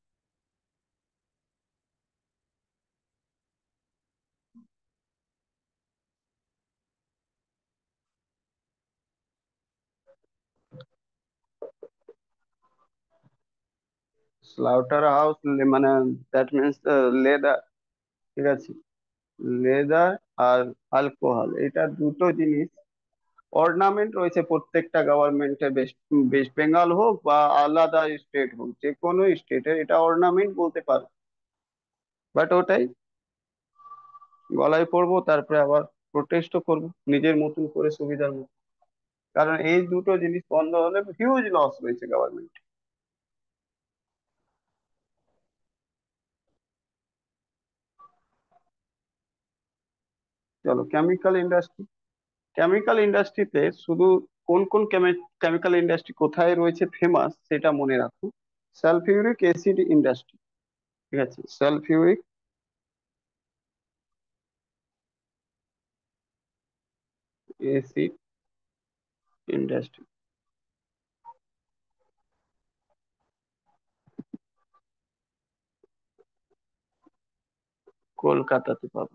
slaughter house, মানে দ্যাট মিনস লেদার, ঠিক আছে। লেদার আর অ্যালকোহল, এটা দুটো জিনিস অর্নামেন্ট রয়েছে প্রত্যেকটা গভর্নমেন্টের। বেস্ট ওয়েস্ট বেঙ্গল হোক বা আলাদা স্টেট হোক, যে কোনো স্টেটের এটা অর্নামেন্ট বলতে পারো। বাট ওটাই গলায় পরবো, তারপরে আবার প্রোটেস্টও করবো নিজের মতন করে সুবিধার মতো। কারণ এই দুটো জিনিস বন্ধ হলে হিউজ লস রয়েছে গভর্নমেন্ট। চলো, কেমিক্যাল ইন্ডাস্ট্রি। কেমিক্যাল ইন্ডাস্ট্রিতে শুধু কোন কোন কেমিক্যাল ইন্ডাস্ট্রি কোথায় রয়েছে ফেমাস সেটা মনে রাখো। সালফিউরিক অ্যাসিড ইন্ডাস্ট্রি, ঠিক আছে। সালফিউরিক অ্যাসিড ইন্ডাস্ট্রি কলকাতাতে পাবে।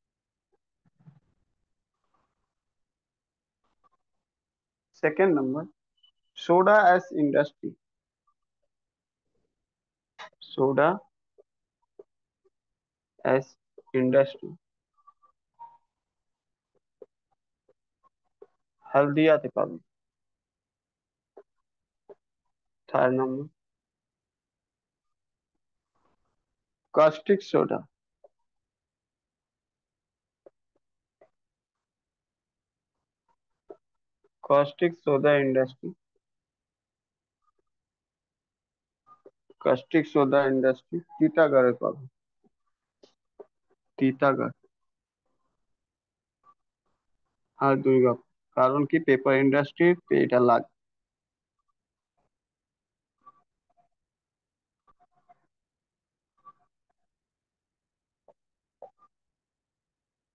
Second number, soda ash industry. Soda ash industry হলদিয়াতে পাবে। Third number, caustic soda. Caustic soda industry caustic soda industry টিটাগড়ে পাবে। টিটাগড় আর দুর্গাপুর। কারণ কি, পেপার ইন্ডাস্ট্রি এটা লাগে।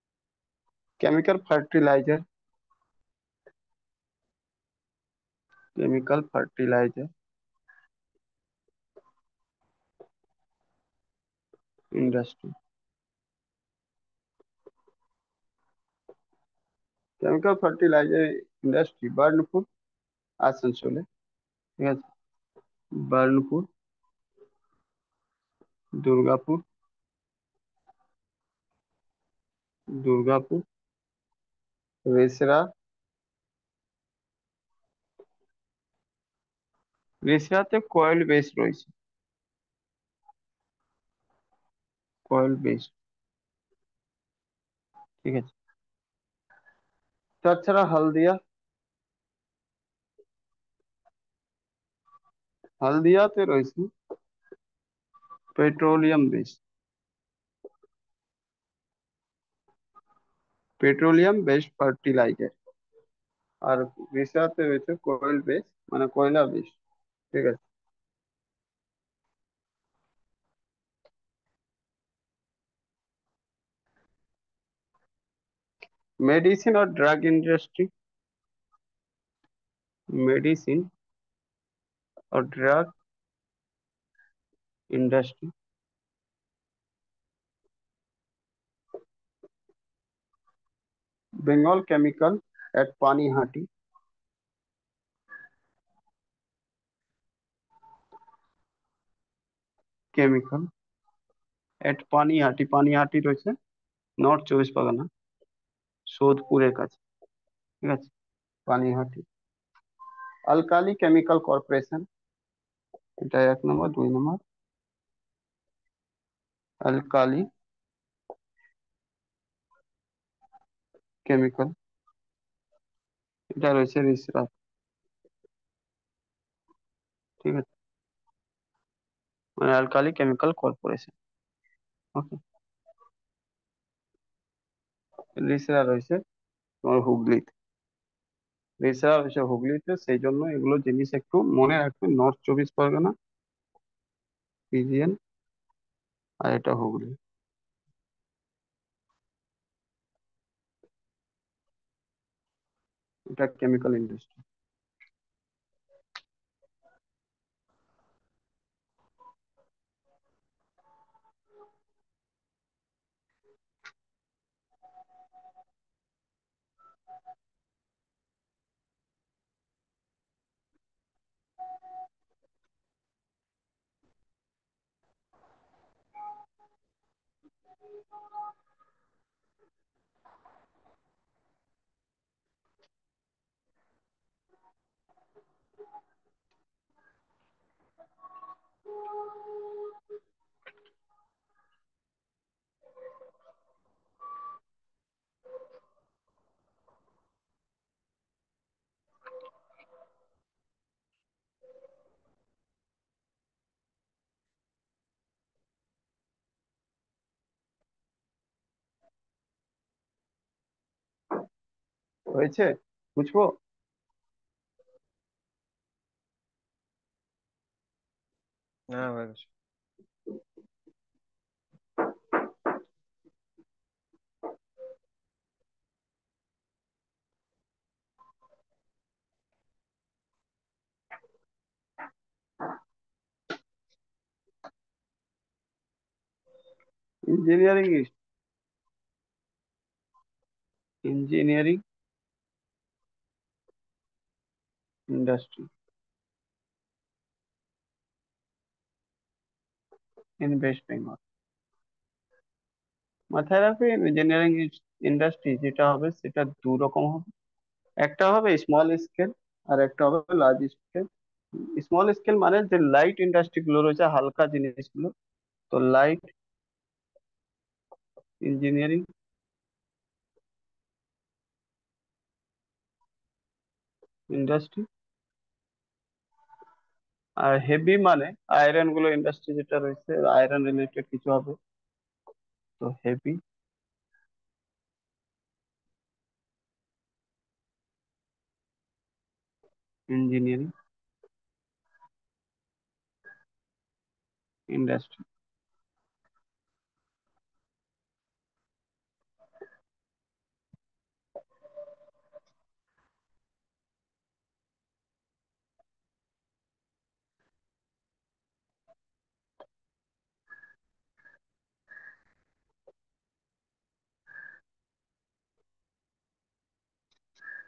Chemical fertiliser, chemical fertiliser industry, chemical fertiliser industry Burnpur, আসানসোলে। ঠিক আছে, বার্নপুর, দুর্গাপুর, দুর্গাপুর, রেসরা। রেসরাতে কয়েল বেস রয়েছে, কয়েল বেস। ঠিক আছে, তাছাড়া হলদিয়া, হলদিয়াতে রয়েছে petroleum base, petroleum base fertiliser. আর রিসাতে রয়েছে কয়েল বেস, মানে কয়লা বেস। ঠিক আছে। মেডিসিন और ड्रग इंडस्ट्री, मेडिसिन और drug industry, Bengal chemical at Panihati, chemical at Panihati, Panihati রয়েছে নর্থ চব্বিশ পরগনা, সোদপুরের কাছে। ঠিক আছে, পানিহাটি। আলকালি কেমিক্যাল কর্পোরেশন, এটা এক নম্বর। দুই নম্বর আলকালি কেমিক্যাল, এটা রয়েছে রিসরা। ঠিক আছে, মানে alkali chemical corporation. Okay, Rishra রয়েছে তোমার হুগলিতে, রিসরা রয়েছে হুগলিতে, সেই জন্য এগুলো জিনিস একটু মনে রাখবে। নর্থ চব্বিশ পরগনা রিজিয়ন, আর এটা হুগলি। এটা কেমিক্যাল ইন্ডাস্ট্রি। হয়েছে, বুঝবো। হ্যাঁ হয়ে গেছে। Engineering, engineering industry in West Bengal. মাথায় রাখবে, ইঞ্জিনিয়ারিং ইন্ডাস্ট্রি যেটা হবে সেটা দু রকম হবে। একটা হবে স্মল স্কেল, আর একটা হবে লার্জ স্কেল। স্মল স্কেল মানে যে লাইট ইন্ডাস্ট্রি গুলো রয়েছে, হালকা জিনিসগুলো। তো লাইট ইঞ্জিনিয়ারিং ইন্ডাস্ট্রি। আর হেভি মানে আয়রন গুলো ইন্ডাস্ট্রি যেটা রয়েছে, আয়রন রিলেটেড কিছু হবে। তো heavy engineering industry.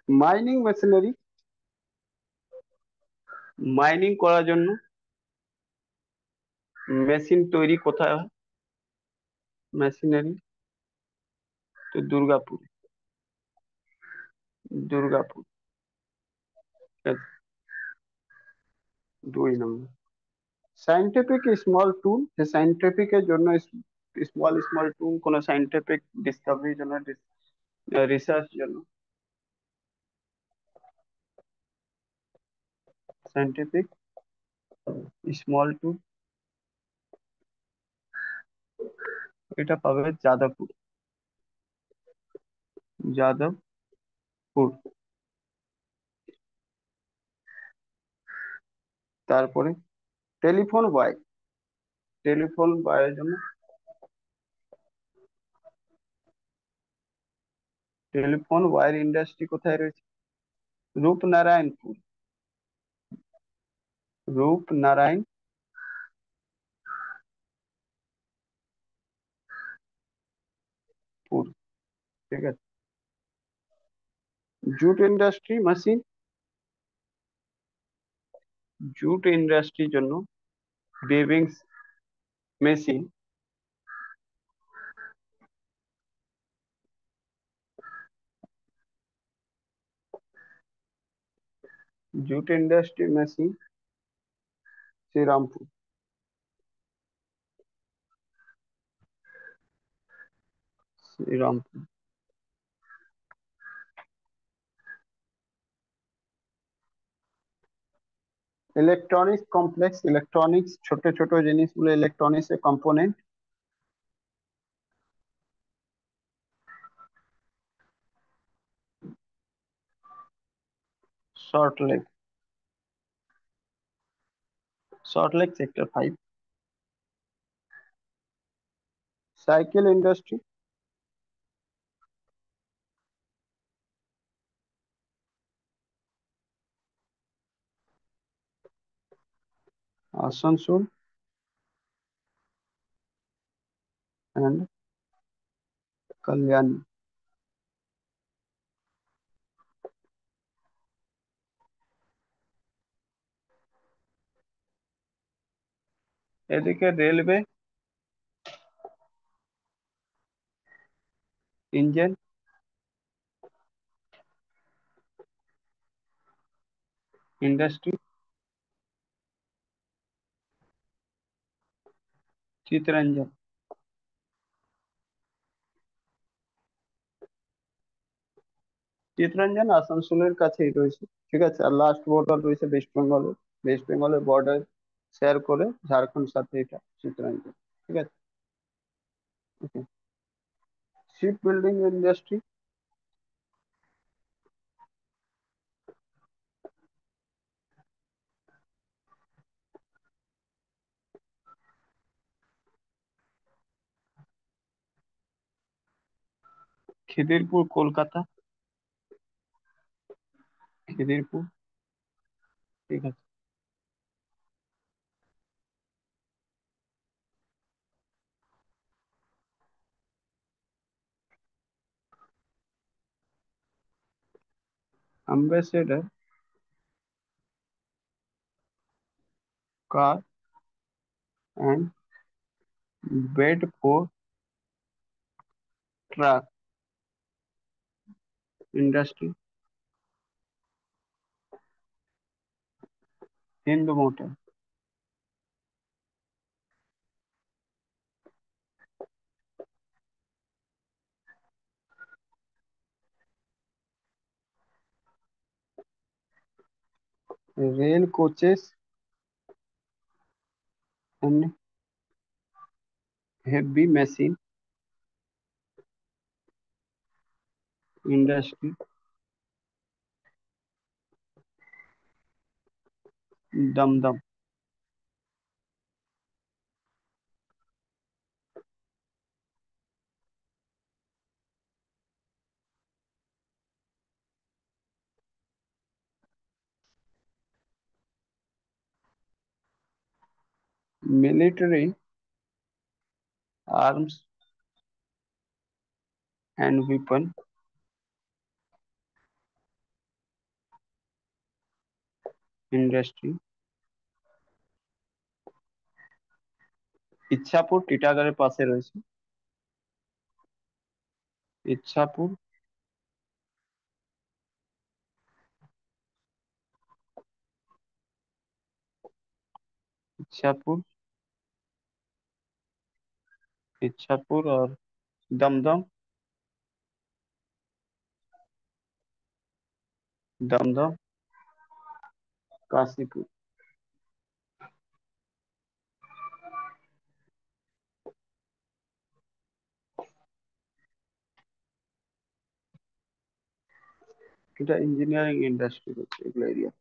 Mining machinery, mining করার জন্য মেশিন তৈরি কোথায় হয়? মেশিনারি তো দুর্গাপুর, দুর্গাপুর। ঠিক আছে, দুই নম্বর। সাইন্টিফিক স্মল টুল, সাইন্টিফিক এর জন্য স্মল স্মল টুল, কোন সাইন্টিফিক ডিসকাভারির জন্য, রিসার্চ জন্য সাইন্টিফিক স্মল টুল, এটা পাবে যাদবপুর, যাদবপুর। তারপরে টেলিফোন বয়, টেলিফোন বয়ের জন্য টেলিফোন ওয়্যার ইন্ডাস্ট্রি কোথায় রয়েছে? রূপনারায়ণপুর, রূপনারায়ণপুর। ঠিক আছে। জুট ইন্ডাস্ট্রি মেশিন, জুট ইন্ডাস্ট্রির জন্য weaving machine, jute industry machine Serampore. Serampore. Electronics complex, electronics ছোট ছোট জিনিসগুলো, ইলেকট্রনিক্স এর component, Salt Lake, Salt Lake sector five. Cycle industry, Asansol and Kalyani. এদিকে railway engine industry, Chittaranjan. Chittaranjan আসানসোলের কাছেই রয়েছে। ঠিক আছে, আর লাস্ট বর্ডার রয়েছে ওয়েস্ট বেঙ্গলের, ওয়েস্ট বেঙ্গলের বর্ডার শেয়ার করে ঝাড়খণ্ড সাথে এটা চিত্তরঞ্জন। ঠিক আছে, okay. Ship building industry, Khidirpur Kolkata, Khidirpur. ঠিক আছে। Ambassador car and bed for truck industry, Hindu motor. Rail coaches and heavy machine industry, Dumdum. Military arms and weapon industry. Ichhapur টিটাগড়ের পাশে রয়েছে। ইচ্ছাপুর। इच्छापुर। इच्छापुर और दमदम। दमदम। काशीपुर। এটা ইঞ্জিনিয়ারিং ইন্ডাস্ট্রি হচ্ছে এগুলো এরিয়া।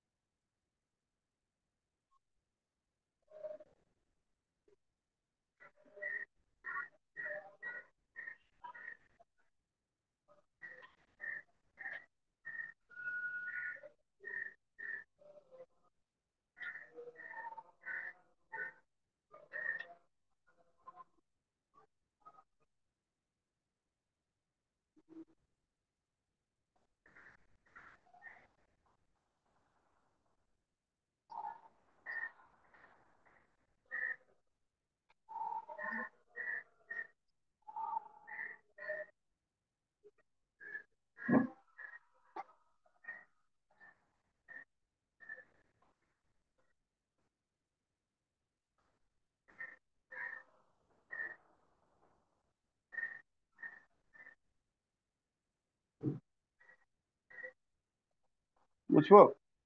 বুঝবো।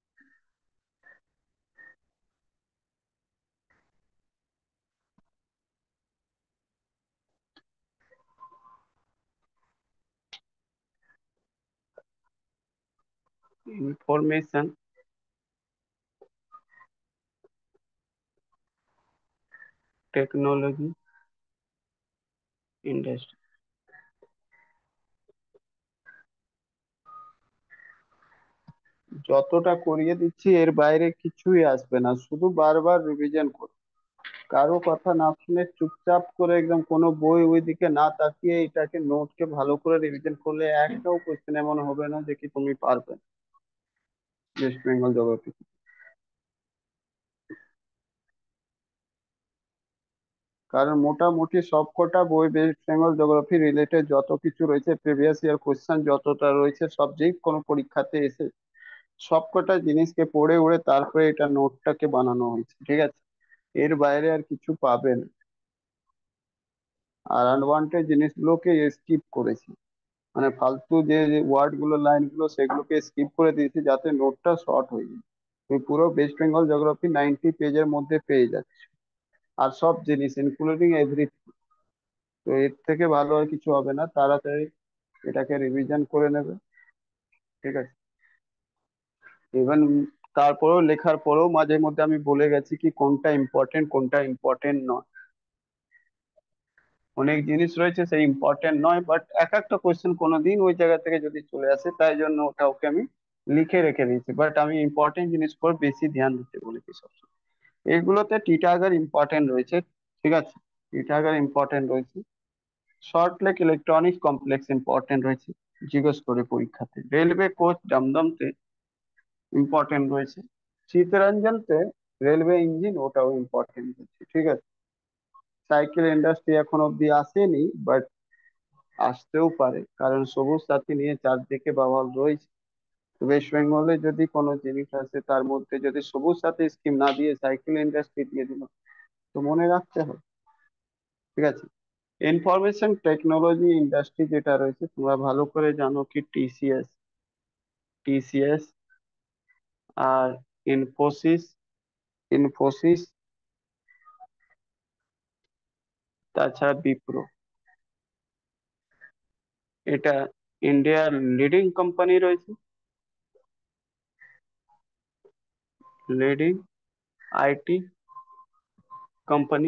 Information technology industry. যতটা করিয়ে দিচ্ছি এর বাইরে কিছুই আসবে না, শুধু বারবার রিভিশন করো। কারো কথা না শুনে চুপচাপ করে একদম কোনো বই ওইদিকে না তাকিয়ে এটাকে নোটকে ভালো করে রিভিশন করলে একটাও কোশ্চেন এমন হবে না যে কি তুমি পারবে না ওয়েস্ট বেঙ্গল জিওগ্রাফি। কারণ মোটামুটি সবকটা বই ওয়েস্ট বেঙ্গল জিওগ্রাফি রিলেটেড যত কিছু রয়েছে, প্রিভিয়াস ইয়ার কোশ্চেন যতটা রয়েছে সব যে কোনো পরীক্ষাতে এসে সবকটা জিনিসকে পড়ে উড়ে তারপরে এটা নোটটাকে বানানো হয়েছে, ঠিক আছে? এর বাইরে আর কিছু পাবে না। আর আনওয়ান্টেড জিনিসগুলোকে স্কিপ করেছি, মানে ফালতু যে ওয়ার্ড গুলো লাইন গুলো সেগুলোকে স্কিপ করে দিয়েছি যাতে নোটটা শর্ট হয়ে যায়। তুমি পুরো ওয়েস্ট বেঙ্গল জিওগ্রাফি নাইনটি পেজের মধ্যে পেয়ে যাচ্ছে, আর সব জিনিস ইনক্লুডিং এভরিথিং। তো এর থেকে ভালো আর কিছু হবে না, তাড়াতাড়ি এটাকে রিভিশন করে নেবে, ঠিক আছে? ইভেন তারপরেও লেখার পরেও মাঝে মধ্যে আমি বলে গেছি কি কোনটা ইম্পর্টেন্ট কোনটা ইম্পর্টেন্ট নয়। অনেক জিনিস রয়েছে সেই ইম্পর্টেন্ট নয়, বাট এক একটা কোয়েশ্চেন কোনোদিন ওই জায়গা থেকে যদি চলে আসে তাই জন্য ওটা ওকে আমি লিখে রেখে দিয়েছি, বাট আমি ইম্পর্টেন্ট জিনিস পর বেশি ধ্যান দিতে বলেছি সবসময়। এগুলোতে টিটাগার ইম্পর্টেন্ট রয়েছে, ঠিক আছে? টিটাগার ইম্পর্টেন্ট রয়েছে। Salt Lake electronics complex important রয়েছে, জিজ্ঞেস করে পরীক্ষাতে। রেলওয়ে কোচ দমদমতে ইম্পর্টেন্ট রয়েছে। চিত্তরঞ্জনতে রেলওয়ে ইঞ্জিন ওটাও ইম্পর্টেন্ট রয়েছে, ঠিক আছে? সাইকেল ইন্ডাস্ট্রি এখন অব্দি আসেনি, বাট আসতেও পারে, কারণ সবুজ সাথী নিয়ে চারদিকে বাওয়াল রয়েছে। ওয়েস্ট বেঙ্গলে যদি কোনো জিনিস আছে তার মধ্যে যদি সবুজ সাথী স্কিম না দিয়ে সাইকেল ইন্ডাস্ট্রি দিয়ে দিল, তো মনে রাখতে হবে, ঠিক আছে? ইনফরমেশন টেকনোলজি ইন্ডাস্ট্রি যেটা রয়েছে তোমরা ভালো করে জানো কি টিসিএস, টিসিএস আর ইনফোসিস, ইনফোসিস তাছাড়া বিপ্রো, এটা ইন্ডিয়ার লিডিং কোম্পানি রয়েছে, লিডিং আইটি কোম্পানি।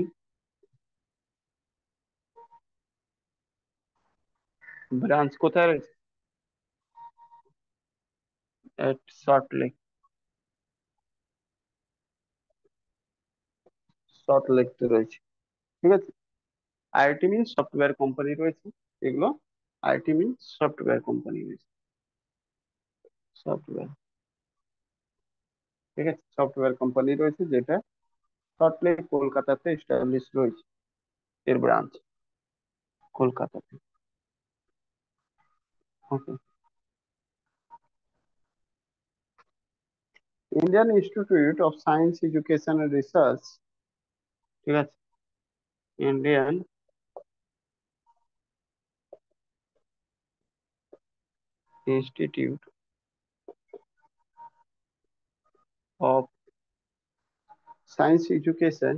ব্রাঞ্চ কোথায় রয়েছে? এট সল্ট লেক, সল্ট লেকতে রয়েছে, ঠিক আছে? আইআইটি মিনস সফটওয়্যার কোম্পানি রয়েছে এগুলো। আইটি মিনস সফটওয়্যার কোম্পানি রয়েছে, সফটওয়্যার। ঠিক আছে, সফটওয়্যার কোম্পানি রয়েছে যেটা সল্টলেক কলকাতাতে এস্টাবলিশ রয়েছে, এর ব্রাঞ্চ কলকাতাতে। Okay. Indian institute of science education and research, ঠিক আছে, Indian institute of science education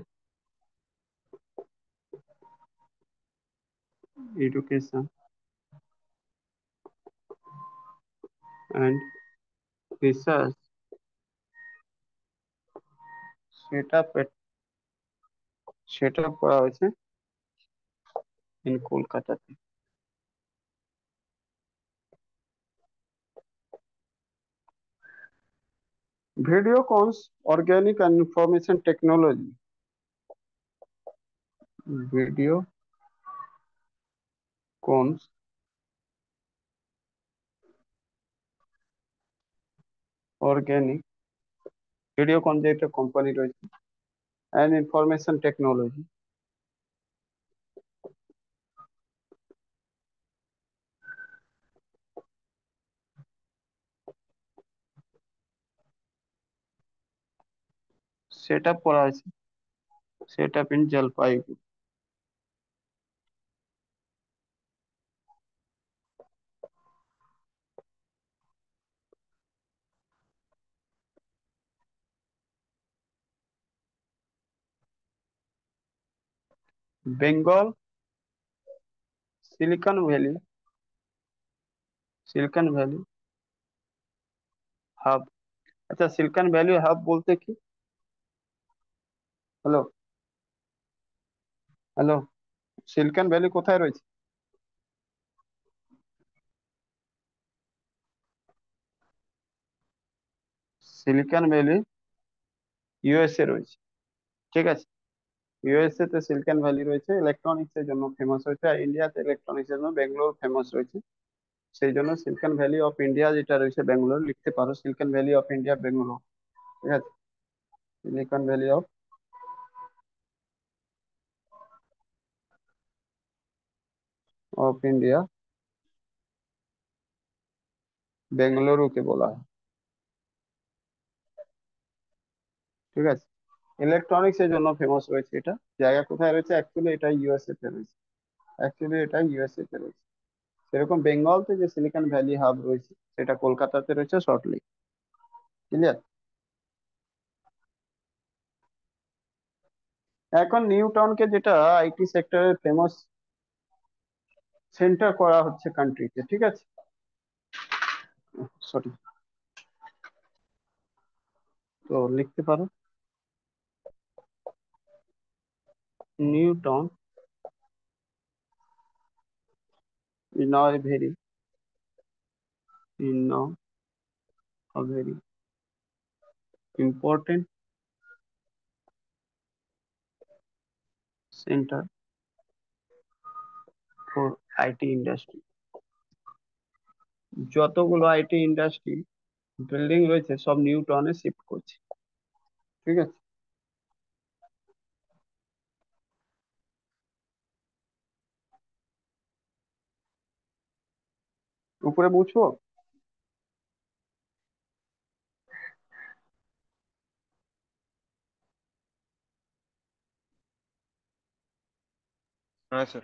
education and research set up set up করা হয়েছে ইন কলকাতাতে। Videocon's organic and information technology, Videocon's organic, Videocon যে একটা কোম্পানি রয়েছে, and information technology, set up করা হয়েছে, set up in Jalpaiguri. Bengal silicon valley, silicon valley hub. আচ্ছা, silicon valley hub বলতে কি? হ্যালো, হ্যালো, সিলিকন ভ্যালি কোথায় রয়েছে? সিলিকন ভ্যালি ইউএসএ রয়েছে, ঠিক আছে। ইউএসএ তে সিলিকন ভ্যালি রয়েছে, ইলেকট্রনিক্স এর জন্য ফেমাস হয়েছে, আর ইন্ডিয়াতে ইলেকট্রনিক্স এর জন্য ব্যাঙ্গালোর ফেমাস রয়েছে। সেই জন্য সিলিকন ভ্যালি অফ ইন্ডিয়া যেটা রয়েছে ব্যাঙ্গালোর, লিখতে পারো silicon valley of India Bangalore, ঠিক আছে। Silicon valley of of India বেঙ্গালুরুকে বলা হয়, ঠিক আছে। ইলেকট্রনিক্স এর জন্য ফেমাস রয়েছে এটা। জায়গা কোথায় রয়েছে? অ্যাকচুয়ালি এটা ইউএসএ তে রয়েছে, অ্যাকচুয়ালি এটা ইউএসএ তে রয়েছে। সেরকম বেঙ্গলতে যে সিলিকন ভ্যালি হাব রয়েছে সেটা কলকাতাতে রয়েছে, সল্টলেক। ক্লিয়ার? এখন নিউ টাউনকে যেটা আইটি সেক্টরের ফেমাস সেন্টার করা হচ্ছে কান্ট্রিতে, ঠিক আছে। সরি, তো লিখতে পারো New Town is now a very is now a very important center for IT industry. যতগুলো আইটি ইন্ডাস্ট্রি বিল্ডিং রয়েছে সব নিউ টাউনে শিফট করছে, ঠিক আছে। উপরে বুঝবো? হ্যাঁ স্যার।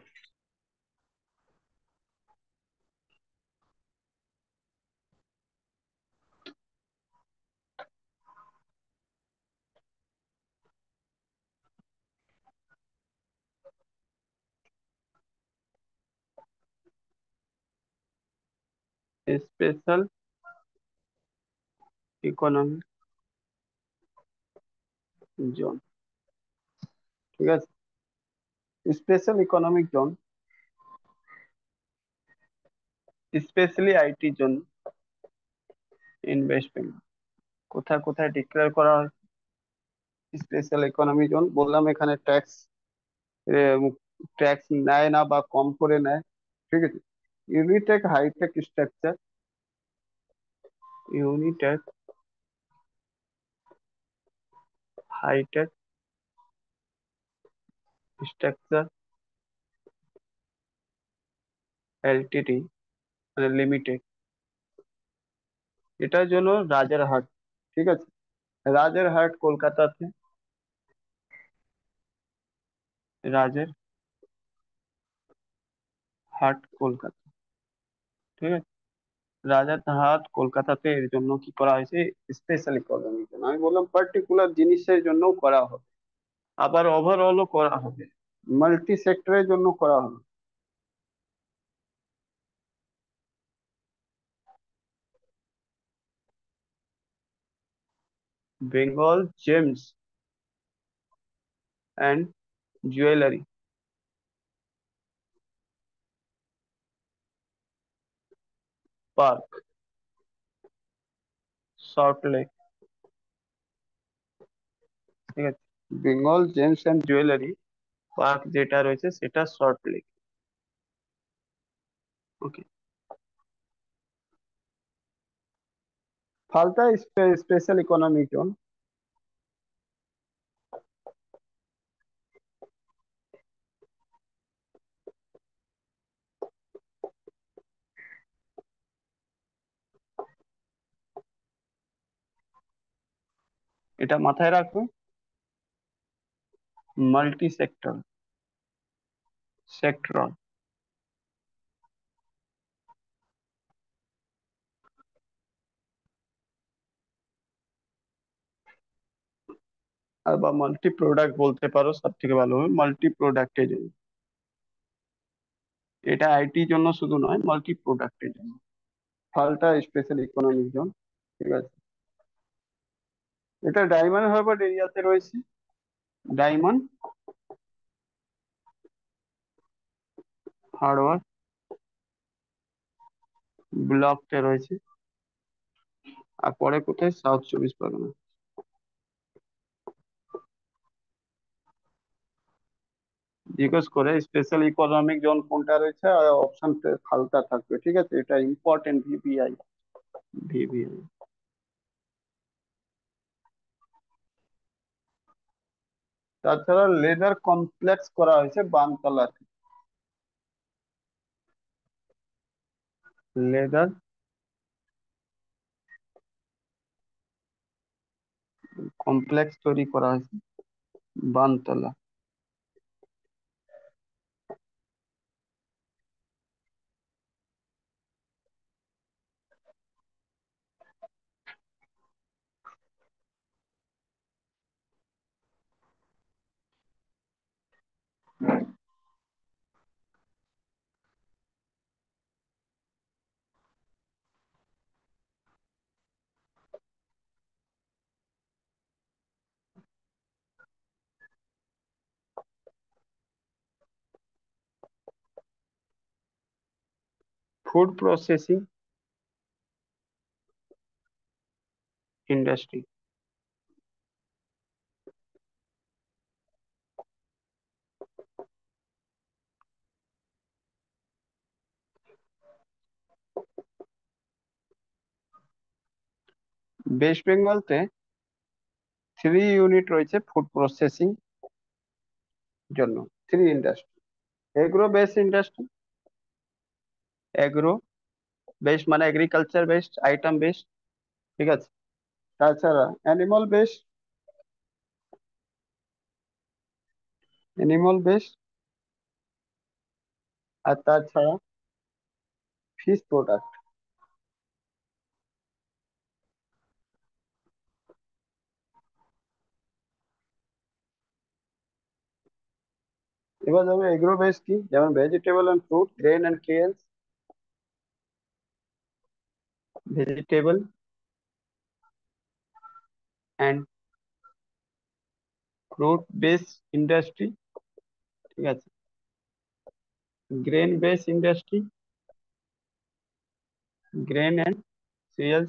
স্পেশাল ইকোনমিক জোন, ঠিক আছে। Special economic zone, specially IT zone in West Bengal. কোথায় কোথায় ডিক্লেয়ার করা হয় স্পেশাল ইকোনমি জোন? বললাম এখানে ট্যাক্স ট্যাক্স নেয় না বা কম করে নেয়, ঠিক আছে। Unitech hitech structure, Unitech hitech structure LTD মানে লিমিটেড, এটার জন্য রাজারহাট, ঠিক আছে, রাজারহাট কলকাতাতে, রাজের হাট কলকাতা, ঠিক আছে, রাজারহাট কলকাতাতে এর জন্য কি করা হয়েছে, স্পেশাল ইকোনমির জন্য। আমি বললাম পার্টিকুলার জিনিসের জন্য করা হবে, আবার ওভারঅলও করা হবে, মাল্টি সেক্টরের জন্য করা হবে। Bengal gems and jewellery park, Salt Lake, ঠিক আছে, Bengal gems and jewellery park যেটা রয়েছে সেটা Salt Lake. Okay, Falta special economic zone, এটা মাথায় রাখবে, মাল্টি সেক্টর সেক্টর আর বা মাল্টি প্রোডাক্ট বলতে পারো, সব থেকে ভালো হবে মাল্টি প্রোডাক্টের জন্য। এটা আইটির জন্য শুধু নয়, মাল্টি প্রোডাক্টের জন্য ফালটা স্পেশাল ইকোনমিক জোন, ঠিক আছে। এটা ডায়মন্ড হারবার এরিয়াতে রয়েছে, ডায়মন্ড হারবার ব্লকতে রয়েছে, আর পরে কোথায়, সাউথ চব্বিশ পরগনা। জিজ্ঞেস করে স্পেশাল ইকোনমিক জোন কোনটা রয়েছে, আর অপশন ফালতা থাকবে, ঠিক আছে, এটা ইম্পর্টেন্ট, ভিপিআই, ভিপিআই। তাছাড়া লেদার কমপ্লেক্স করা হয়েছে বানতলাতে, লেদার কমপ্লেক্স তৈরি করা হয়েছে Bantala. Food processing industry, West বেঙ্গলতে থ্রি ইউনিট রয়েছে ফুড প্রসেসিং জন্য, three industry, agro base industry, agro base মানে এগ্রিকালচার বেসড আইটেম বেসড, ঠিক আছে, তাছাড়া অ্যানিমাল বেস, অ্যানিমাল বেস, আর তাছাড়া ফিশ প্রোডাক্ট। এবার যাবে এগ্রো বেস কি, যেমন vegetable and fruit, grain and cereals, vegetable and fruit base industry, ঠিক আছে, grain base industry, grain and cereals,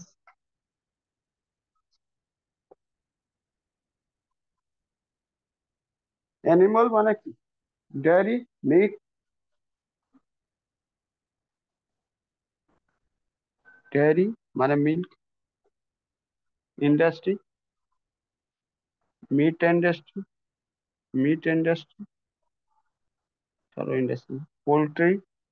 animal মানে কি, ডেয়ারি, মিট, ডেয়ারি মানে milk industry, meat industry, meat industry, চলো ইন্ডাস্ট্রি, পোল্ট্রি,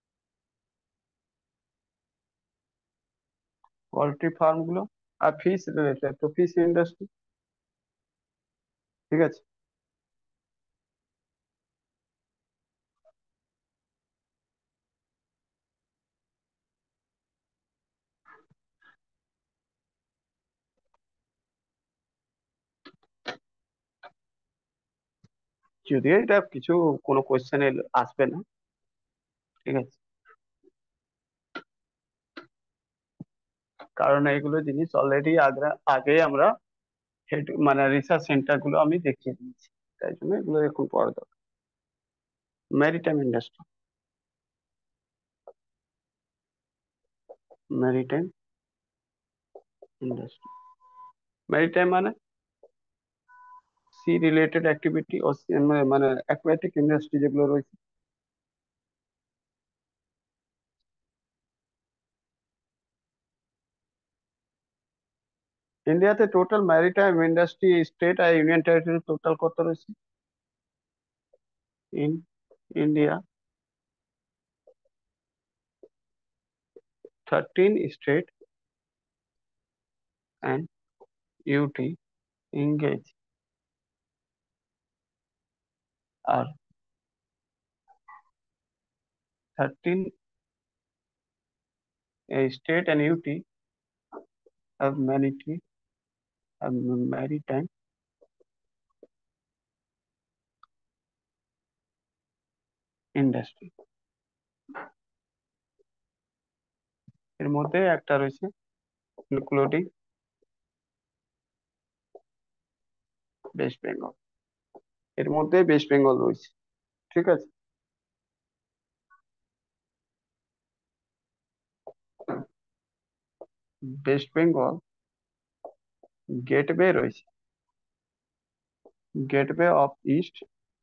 পোল্ট্রি ফার্ম গুলো, আর fish related তো fish industry. ঠিক আছে। যদিও এটা কিছু কোনো কোশ্চেনে আসবে না। ঠিক আছে, কারণ এগুলো জিনিস অলরেডি আগে আগে আমরা হেড মানে রিসার্চ সেন্টার গুলো আমি দেখিয়ে দিয়েছি, তাই জন্য এগুলো এখন পড়া দরকার। Maritime industry, maritime industry, maritime মানে সি রিলেটেড অ্যাক্টিভিটি ও sea- মানে মানে অ্যাকুয়াটিক ইন্ডাস্ট্রি যেগুলো রয়েছে। ইন্ডিয়াতে টোটাল ম্যারিটাইম ইন্ডাস্ট্রি স্টেট আর ইউনিয়ন টেরিটরি টোটাল কত রয়েছে? In India thirteen state and UT engage আর thirteen state and U T have managed have maritime industry। এর মধ্যে একটা রয়েছে ইনক্লুডিং ওয়েস্ট বেঙ্গল, এর মধ্যে ওয়েস্ট বেঙ্গল রয়েছে। ঠিক আছে, ওয়েস্ট বেঙ্গল গেটওয়ে রয়েছে, gateway of east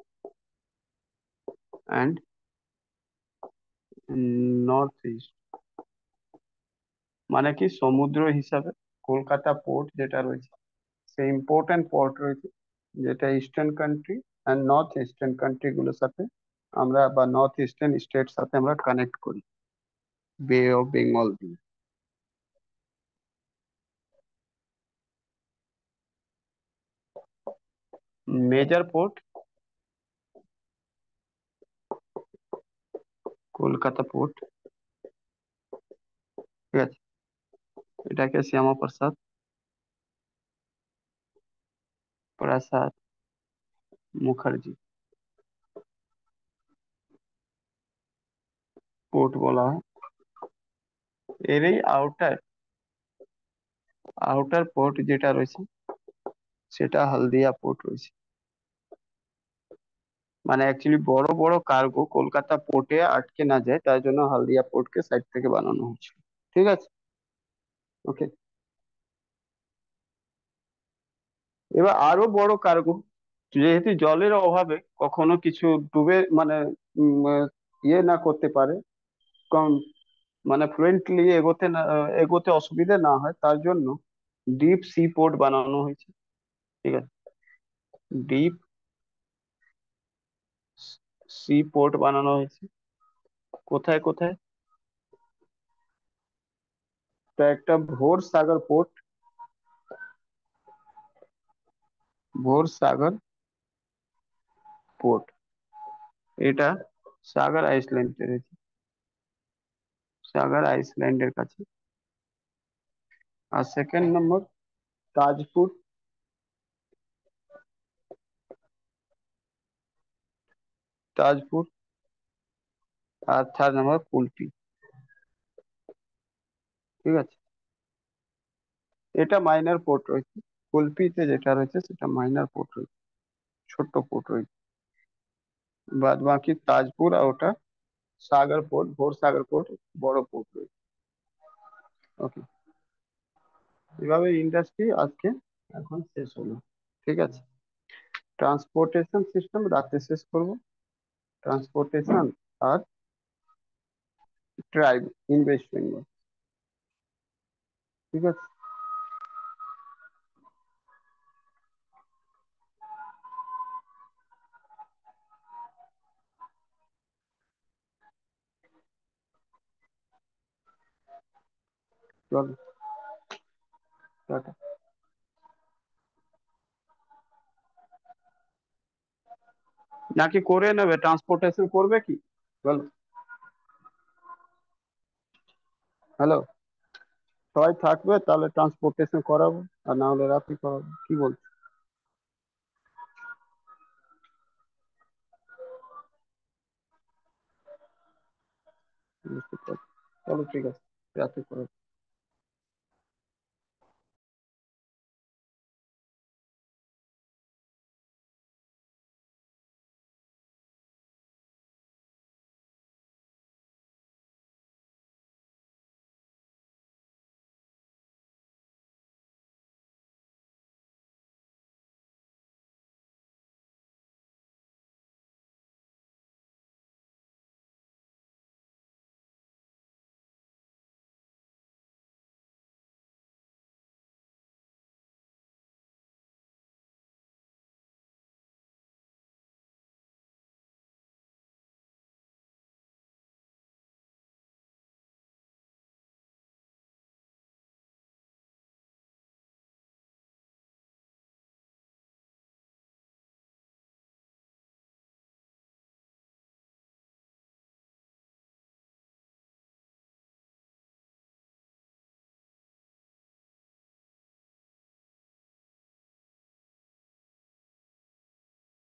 and north east, মানে কি সমুদ্র হিসাবে কলকাতা পোর্ট যেটা রয়েছে, সেই ইম্পর্টেন্ট পোর্ট রয়েছে যেটা eastern country and north eastern country গুলোর সাথে আমরা বা নর্থ ইস্টার্ন স্টেট সাথে আমরা কানেক্ট করি বে অফ বেঙ্গল দিয়ে। Major port Kolkata port. ঠিক আছে, এটাকে শ্যামা প্রসাদ প্রসাদ মুখার্জি পোর্ট বলা হয়। এর এই আউটার আউটার পোর্ট যেটা রয়েছে সেটা হলদিয়া পোর্ট রয়েছে। মানে অ্যাকচুয়ালি বড় বড় কার্গো কলকাতা পোর্টে আটকে না যায় তার জন্য হলদিয়া পোর্টকে সাইড থেকে বানানো হয়েছিল। ঠিক আছে, ওকে। এবার আরো বড় কার্গো, যেহেতু জলের অভাবে কখনো কিছু ডুবে মানে উম, আহ, ইয়ে না করতে পারে, কম মানে ফ্লুয়েন্টলি এগোতে না এগোতে অসুবিধা না হয় তার জন্য ডিপ সি পোর্ট বানানো হয়েছে। ঠিক আছে, ডিপ সি পোর্ট বানানো হয়েছে কোথায় কোথায়? তো একটা ভোর সাগর পোর্ট, ভোর সাগর পোর্ট এটা সাগর আইসল্যান্ডে রয়েছে, সাগর আইসল্যান্ডের কাছে। আর সেকেন্ড নম্বর তাজপুর, তাজপুর। আর থার্ড নম্বর কুলপি। ঠিক আছে, এটা মাইনর পোর্ট রয়েছে, কুলপিতে যেটা রয়েছে সেটা মাইনর পোর্ট রয়েছে, ছোট্ট পোর্ট রয়েছে। বাদ বাকি তাজপুর আর ওটা সাগর পোর্ট, ভোর সাগর পোর্ট বড় পোর্ট রয়েছে। ওকে, এভাবে ইন্ডাস্ট্রি আজকে এখন শেষ হলো। ঠিক আছে, ট্রান্সপোর্টেশন সিস্টেম রাতে শেষ করবো, ট্রান্সপোর্টেশন আর ট্রাইব ইন ওয়েস্ট বেঙ্গল। ঠিক আছে। চলো, টাটা। নাকি করে নেবে, ট্রান্সপোর্টেশন করবে কি? বলো। হ্যালো, সবাই থাকবে তাহলে ট্রান্সপোর্টেশন করাবো, আর না হলে রাতে করাবো, কি বলছো? বুঝতে পারছি। চলো ঠিক আছে, রাতে করাবো।